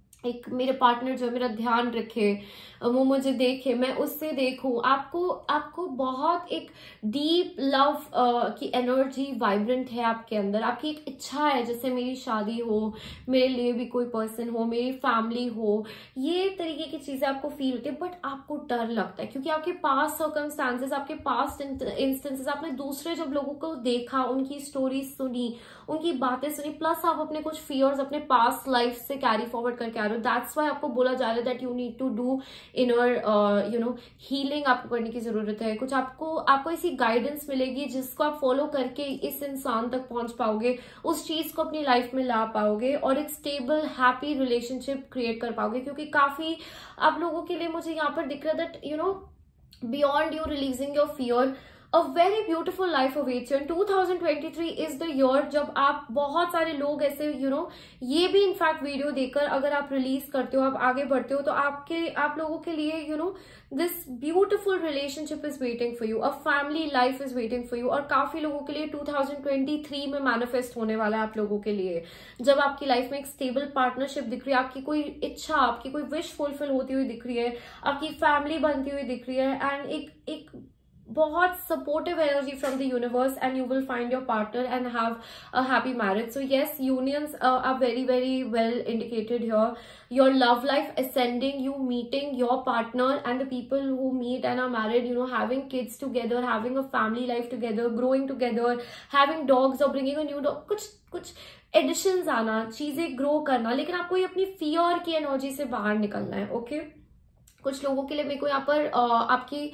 एक मेरे पार्टनर जो मेरा ध्यान रखे, वो मुझे देखे, मैं उससे देखूं. आपको बहुत एक डीप लव की एनर्जी वाइब्रेंट है आपके अंदर. आपकी एक इच्छा है जैसे मेरी शादी हो, मेरे लिए भी कोई पर्सन हो, मेरी फैमिली हो, ये तरीके की चीजें आपको फील होती है. बट आपको डर लगता है क्योंकि आपके पास सर्कमस्टांसेस, आपके पास इंस्टेंसेस, आपने दूसरे जब लोगों को देखा, उनकी स्टोरी सुनी, उनकी बातें सुनी, प्लस आप अपने कुछ फियर्स अपने पास्ट लाइफ से कैरी फॉरवर्ड करके आ रहे हो. दैट्स वाई आपको बोला जा रहा है that you need to do inner you know healing. आपको करने की जरूरत है. कुछ आपको ऐसी गाइडेंस मिलेगी जिसको आप फॉलो करके इस इंसान तक पहुंच पाओगे, उस चीज को अपनी लाइफ में ला पाओगे और एक स्टेबल हैप्पी रिलेशनशिप क्रिएट कर पाओगे. क्योंकि काफी आप लोगों के लिए मुझे यहाँ पर दिख रहा है that you know, beyond you releasing your fear, A very beautiful life awaits you. 2023 is the year जब आप बहुत सारे लोग ऐसे you know, ये भी इनफैक्ट वीडियो देखकर अगर आप रिलीज करते हो, आप आगे बढ़ते हो, तो आप लोगों के लिए you know, this beautiful relationship is waiting for you, a family life is waiting for you. और काफी लोगों के लिए 2023 में मैनिफेस्ट होने वाला है आप लोगों के लिए, जब आपकी लाइफ में एक स्टेबल पार्टनरशिप दिख रही है, आपकी कोई इच्छा, आपकी कोई विश फुलफिल होती हुई दिख रही है, आपकी फैमिली बनती हुई दिख रही है, एंड एक बहुत supportive energy from the universe, and you will find your partner and have a happy marriage. So yes, unions are very very well indicated here. Your love life ascending, you meeting your partner, and the people who meet and are married, you know, having kids together, having a family life together, growing together, having dogs or bringing a new dog, कुछ additions आना, चीजें grow करना, लेकिन आपको ये अपनी fear की energy से बाहर निकलना है. ओके, कुछ लोगों के लिए मेरे को यहाँ पर आपकी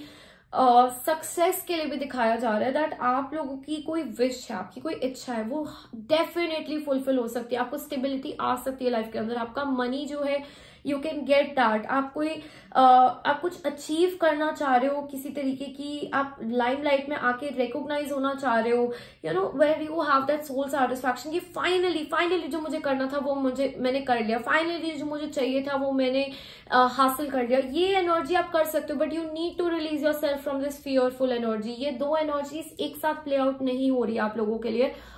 सक्सेस के लिए भी दिखाया जा रहा है दैट आप लोगों की कोई विश है, आपकी कोई इच्छा है, वो डेफिनेटली फुलफिल हो सकती है. आपको स्टेबिलिटी आ सकती है लाइफ के अंदर. आपका मनी जो है, यू कैन गेट दैट. आप कुछ अचीव करना चाह रहे हो किसी तरीके की, आप लाइमलाइट में आके रिकॉग्नाइज होना चाह रहे हो, you know, where you have that soul satisfaction कि फाइनली जो मुझे करना था वो मैंने कर लिया, फाइनली जो मुझे चाहिए था वो मैंने हासिल कर लिया. ये एनर्जी आप कर सकते हो, but you need to release yourself from this fearful energy. ये दो एनर्जीज एक साथ प्ले आउट नहीं हो रही आप लोगों के लिए.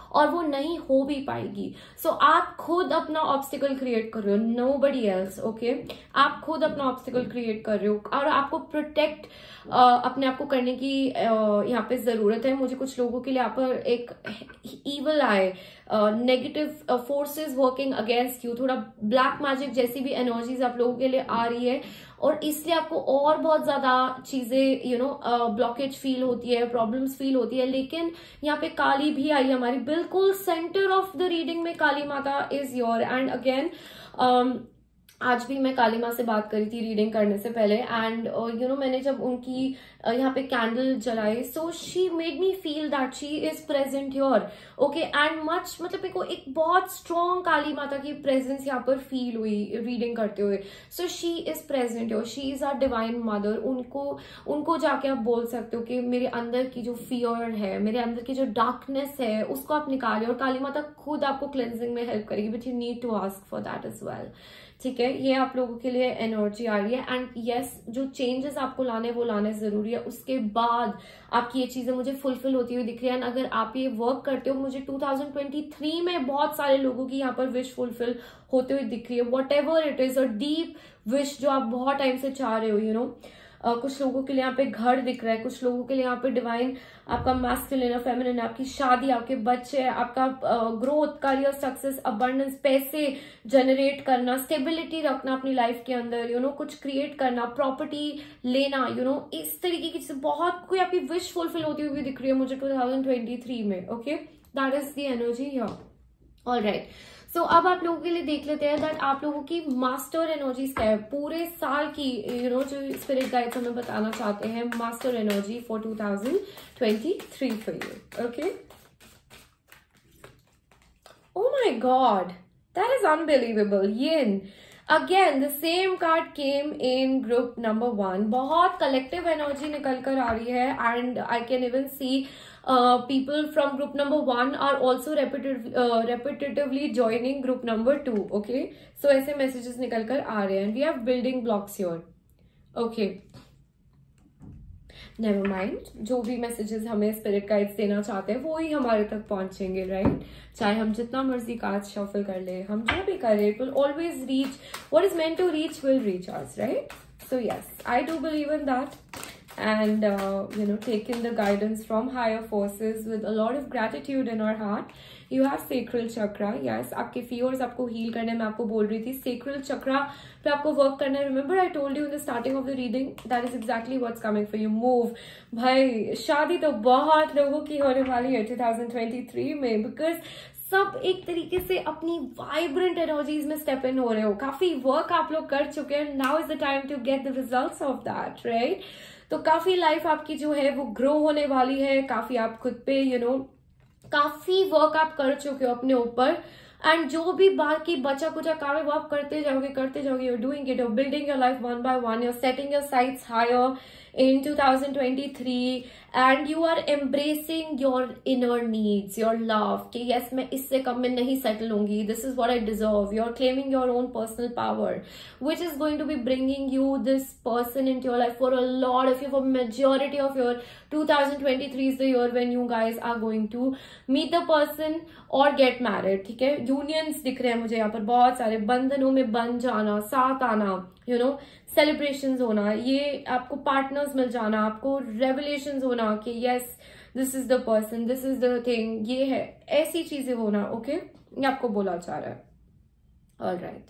और वो नहीं हो भी पाएगी। सो आप खुद अपना ऑब्स्टिकल क्रिएट कर रहे हो, नोबडी एल्स, ओके। आप खुद अपना ऑब्स्टिकल क्रिएट कर रहे हो और आपको प्रोटेक्ट अपने आप को करने की यहाँ पे जरूरत है। मुझे कुछ लोगों के लिए यहाँ पर एक ईवल आए, negative forces working against you, थोड़ा ब्लैक मैजिक जैसी भी एनर्जीज आप लोगों के लिए आ रही है और इसलिए आपको और बहुत ज्यादा चीजें ब्लॉकेज फील होती है, प्रॉब्लम्स फील होती है। लेकिन यहाँ पे काली भी आई हमारी, बिल्कुल सेंटर ऑफ द रीडिंग में काली माता इज योर। एंड अगेन आज भी मैं काली माँ से बात करी थी रीडिंग करने से पहले एंड मैंने जब उनकी यहाँ पे कैंडल जलाई, so she made me feel that she is present your, okay. And much मतलब मेरे को एक बहुत स्ट्रॉन्ग काली माता की प्रेजेंस यहाँ पर फील हुई रीडिंग करते हुए। So she is present your, she is our divine mother. उनको जाके आप बोल सकते हो कि मेरे अंदर की जो फियर है, मेरे अंदर की जो डार्कनेस है, उसको आप निकालिए और काली माता खुद आपको क्लेंजिंग में हेल्प करेगी, but you need to ask for that as well, ठीक है। ये आप लोगों के लिए एनर्जी आ रही है एंड यस, जो चेंजेस आपको लाने वो लाने जरूरी है, उसके बाद आपकी ये चीजें मुझे फुलफिल होती हुई दिख रही है। अगर आप ये वर्क करते हो, मुझे 2023 में बहुत सारे लोगों की यहाँ पर विश फुलफिल होते हुए दिख रही है, whatever it is, a deep wish जो आप बहुत टाइम से चाह रहे हो, कुछ लोगों के लिए यहाँ पे घर दिख रहा है, कुछ लोगों के लिए यहाँ पे डिवाइन आपका मैस्कुलिन और फेमिनिन, आपकी शादी, आपके बच्चे, आपका ग्रोथ, करियर सक्सेस, अबंडेंस, पैसे जनरेट करना, स्टेबिलिटी रखना अपनी लाइफ के अंदर, कुछ क्रिएट करना, प्रॉपर्टी लेना, इस तरीके की चीजें बहुत कोई आपकी विश फुलफिल होती हुई दिख रही है मुझे 2023 में, okay. That is the energy here, alright. So अब आप लोगों के लिए देख लेते हैं दैट आप लोगों की मास्टर एनर्जीज क्या है पूरे साल की, जो स्पिरिट गाइड्स हमें बताना चाहते हैं, master energy for 2023 for you, okay. Oh my God, that is unbelievable. Yin. Again, the same card came in group number 1. बहुत collective energy निकल कर आ रही है and I can even see people from group number 1 are also repetitively joining group number 2. Okay, so ऐसे messages निकल कर आ रहे हैं and we have building blocks here. Okay. Never mind, जो भी मैसेजेस हमें स्पिरिट गाइड्स देना चाहते हैं वो ही हमारे तक पहुंचेंगे, राइट। चाहे हम जितना मर्जी कार्ड शफल कर ले, हम जो भी करें, it will always reach what is meant to reach, will reach us, right. So yes, I do believe in that and take in the guidance from higher forces with a lot of gratitude in our heart. You have sacral chakra, yes, आपके fears आपको heal करने में आपको बोल रही थी, sacral chakra पे आपको work करना है। Remember I told you in the starting of the reading, that is exactly what's coming for you. Move, भाई शादी तो बहुत लोगों की होने वाली है 2023 में, because सब एक तरीके से अपनी वाइब्रेंट एनर्जीज में स्टेप इन हो रहे हो, काफी वर्क आप लोग कर चुके हैं, now is the time to get the results of that, right. तो काफी लाइफ आपकी जो है वो ग्रो होने वाली है, काफी आप खुद पे काफी वर्क आप कर चुके हो अपने ऊपर, एंड जो भी बाकी बचा कुचा काम है वो आप करते जाओगे, you're doing it, you're building your life one by one, you're setting your sights higher in 2023 and you are embracing your inner needs, your love, कि yes मैं इससे कम में नहीं सेटल होंगी, this is what I deserve, you're claiming your own personal power which is going to be bringing you this person into your life for a lot of you, for majority of your 2023 is the year when you guys are going to meet the person or get married, ठीक है। Unions दिख रहे हैं मुझे यहाँ पर बहुत सारे, बंधनों में बन जाना, साथ आना, सेलिब्रेशंस होना, ये आपको पार्टनर्स मिल जाना, आपको रेवलेशंस होना कि yes this is the person, this is the thing, ये है, ऐसी चीजें होना, ओके। ये आपको बोला जा रहा है, ऑलराइट।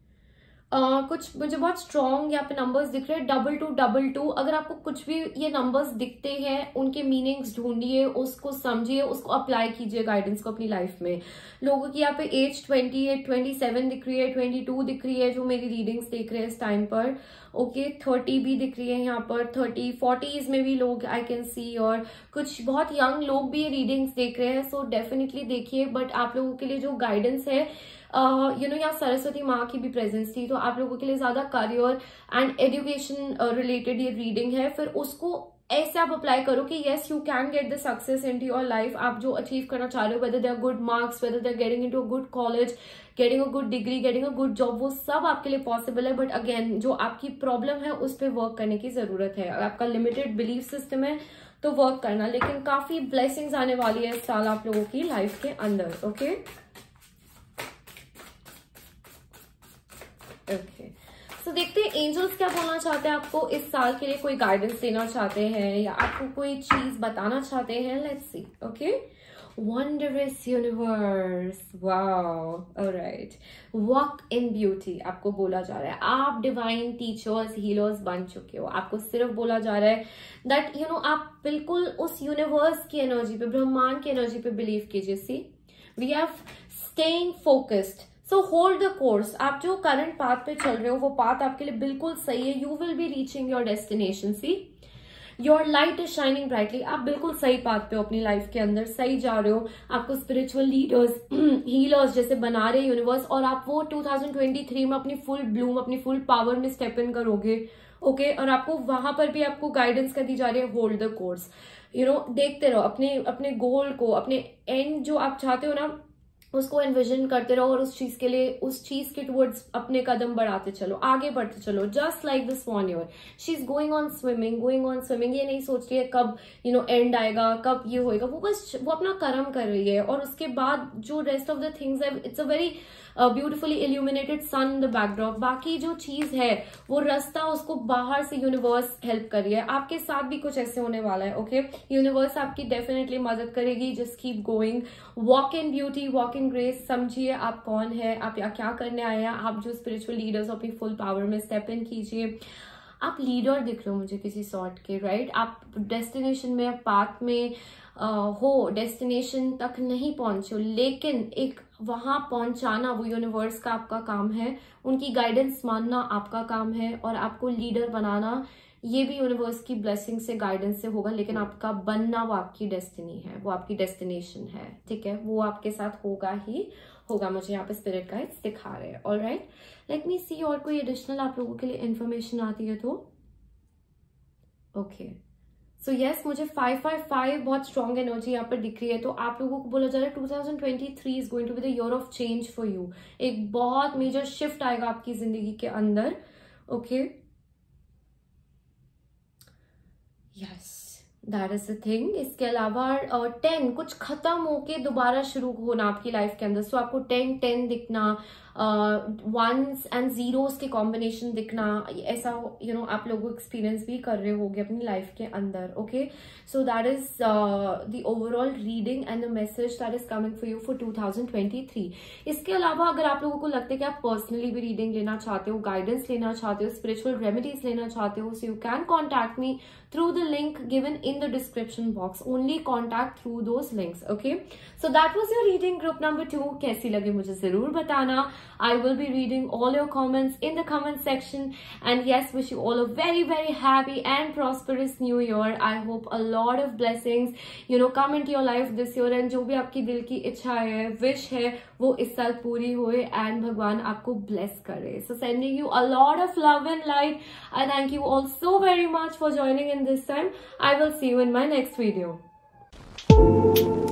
कुछ मुझे बहुत स्ट्रॉन्ग यहाँ पे नंबर्स दिख रहे हैं, 2222। अगर आपको कुछ भी ये नंबर्स दिखते हैं, उनके मीनिंग्स ढूंढिए, उसको समझिए, उसको अप्लाई कीजिए गाइडेंस को अपनी लाइफ में। लोगों की यहाँ पे एज 28, 27 दिख रही है, 22 दिख रही है जो मेरी रीडिंग्स देख रहे हैं इस टाइम पर, ओके। 30 भी दिख रही है यहाँ पर, 30, 40s में भी लोग आई कैन सी, और कुछ बहुत यंग लोग भी ये रीडिंग्स देख रहे हैं, सो डेफिनेटली देखिए। बट आप लोगों के लिए जो गाइडेंस है, यहाँ सरस्वती माँ की भी प्रेजेंस थी, तो आप लोगों के लिए ज्यादा करियर एंड एजुकेशन रिलेटेड ये रीडिंग है। फिर उसको ऐसे आप अप्लाई करो कि yes you can get the success in to your life. आप जो अचीव करना चाह रहे हो, whether they are good marks, whether they are getting into a good college, getting a good degree, getting a good job, वो सब आपके लिए पॉसिबल है। बट अगेन जो आपकी प्रॉब्लम है उस पर वर्क करने की जरूरत है। अगर आपका लिमिटेड बिलीफ सिस्टम है तो वर्क करना, लेकिन काफी ब्लेसिंग्स आने वाली है इस साल आप लोगों की लाइफ के अंदर। ओके ओके, सो देखते हैं एंजल्स क्या बोलना चाहते हैं आपको इस साल के लिए, कोई गाइडेंस देना चाहते हैं या आपको कोई चीज बताना चाहते हैं। Let's see. Okay, wondrous universe, wow, alright, walk in beauty आपको बोला जा रहा है, आप डिवाइन टीचर्स हीलर्स बन चुके हो। आपको सिर्फ बोला जा रहा है दैट यू नो आप बिल्कुल उस यूनिवर्स की एनर्जी पे, ब्रह्मांड की एनर्जी पे बिलीव कीजिए। See we have staying focused, so hold the course. आप जो करंट पाथ पे चल रहे हो वो पाथ आपके लिए बिल्कुल सही है। You will be reaching your destination. See your light is shining brightly. आप बिल्कुल सही पाथ पे हो अपनी लाइफ के अंदर, सही जा रहे हो। आपको स्पिरिचुअल लीडर्स हीलर्स जैसे बना रहे यूनिवर्स, और आप वो 2023 में अपनी फुल ब्लूम, अपनी फुल पावर में स्टेप इन करोगे। ओके और आपको वहां पर भी आपको गाइडेंस कर दी जा रही है, hold the course. You know देखते रहो अपने गोल को, अपने एंड जो आप चाहते हो ना उसको एनविजन करते रहो, और उस चीज के लिए, उस चीज के टुवर्ड्स अपने कदम बढ़ाते चलो, आगे बढ़ते चलो। Just like the swan your, she is going on swimming. ये नहीं सोच रही है कब एंड आएगा, कब ये होएगा। वो बस वो अपना कर्म कर रही है, और उसके बाद जो रेस्ट ऑफ द थिंग्स है, it's a very beautifully illuminated sun in the backdrop. बाकी जो चीज है वो रास्ता, उसको बाहर से यूनिवर्स हेल्प कर रही है। आपके साथ भी कुछ ऐसे होने वाला है। ओके यूनिवर्स आपकी डेफिनेटली मदद करेगी। Just keep going, walk in beauty, walk in grace. समझिए आप कौन है, आप क्या करने आए हैं। आप जो स्पिरिचुअल लीडर्स अपनी फुल पावर में स्टेप इन कीजिए। आप लीडर दिख रहे हो मुझे किसी सॉर्ट के, राइट। आप डेस्टिनेशन में, पाथ में हो, डेस्टिनेशन तक नहीं पहुंचे हो, लेकिन एक वहां पहुंचाना वो यूनिवर्स का आपका काम है। उनकी गाइडेंस मानना आपका काम है, और आपको लीडर बनाना ये भी यूनिवर्स की ब्लेसिंग से, गाइडेंस से होगा। लेकिन आपका बनना वो आपकी डेस्टिनी है, वो आपकी डेस्टिनेशन है। ठीक है, वो आपके साथ होगा ही होगा। मुझे यहाँ पे स्पिरिट गाइड्स दिखा रहे हैं। ऑलराइट, लेट मी सी और कोई एडिशनल आप लोगों के लिए इन्फॉर्मेशन आती है तो। ओके सो यस, मुझे 555 बहुत स्ट्रॉन्ग एनर्जी यहाँ पर दिख रही है। तो आप लोगों को बोला जा रहा है 2023 is going to be the year of change for you. एक बहुत मेजर शिफ्ट आएगा आपकी जिंदगी के अंदर। Okay yes, that is the thing. इसके अलावा 10 कुछ खत्म होके दोबारा शुरू होना आपकी लाइफ के अंदर। सो आपको 10 दिखना, वंस एंड जीरोस के कॉम्बिनेशन दिखना, ऐसा आप लोग एक्सपीरियंस भी कर रहे होगे अपनी लाइफ के अंदर। Okay so that is the overall reading and the message that is coming for you for 2023। इसके अलावा अगर आप लोगों को लगता है कि आप पर्सनली भी रीडिंग लेना चाहते हो, गाइडेंस लेना चाहते हो, स्पिरिचुअल रेमेडीज लेना चाहते हो, so you can contact me through the link given in the description box. Only contact through those links. Okay, so that was your reading group number 2. कैसी लगी मुझे जरूर बताना। I will be reading all your comments in the comment section, and yes, wish you all a very very happy and prosperous new year. I hope a lot of blessings come into your life this year, and जो भी आपकी दिल की इच्छा है, wish है, वो इस साल पूरी होए एंड भगवान आपको ब्लेस करे। So sending you a lot of love and light. I thank you all so very much for joining in this time. I will see you in my next video.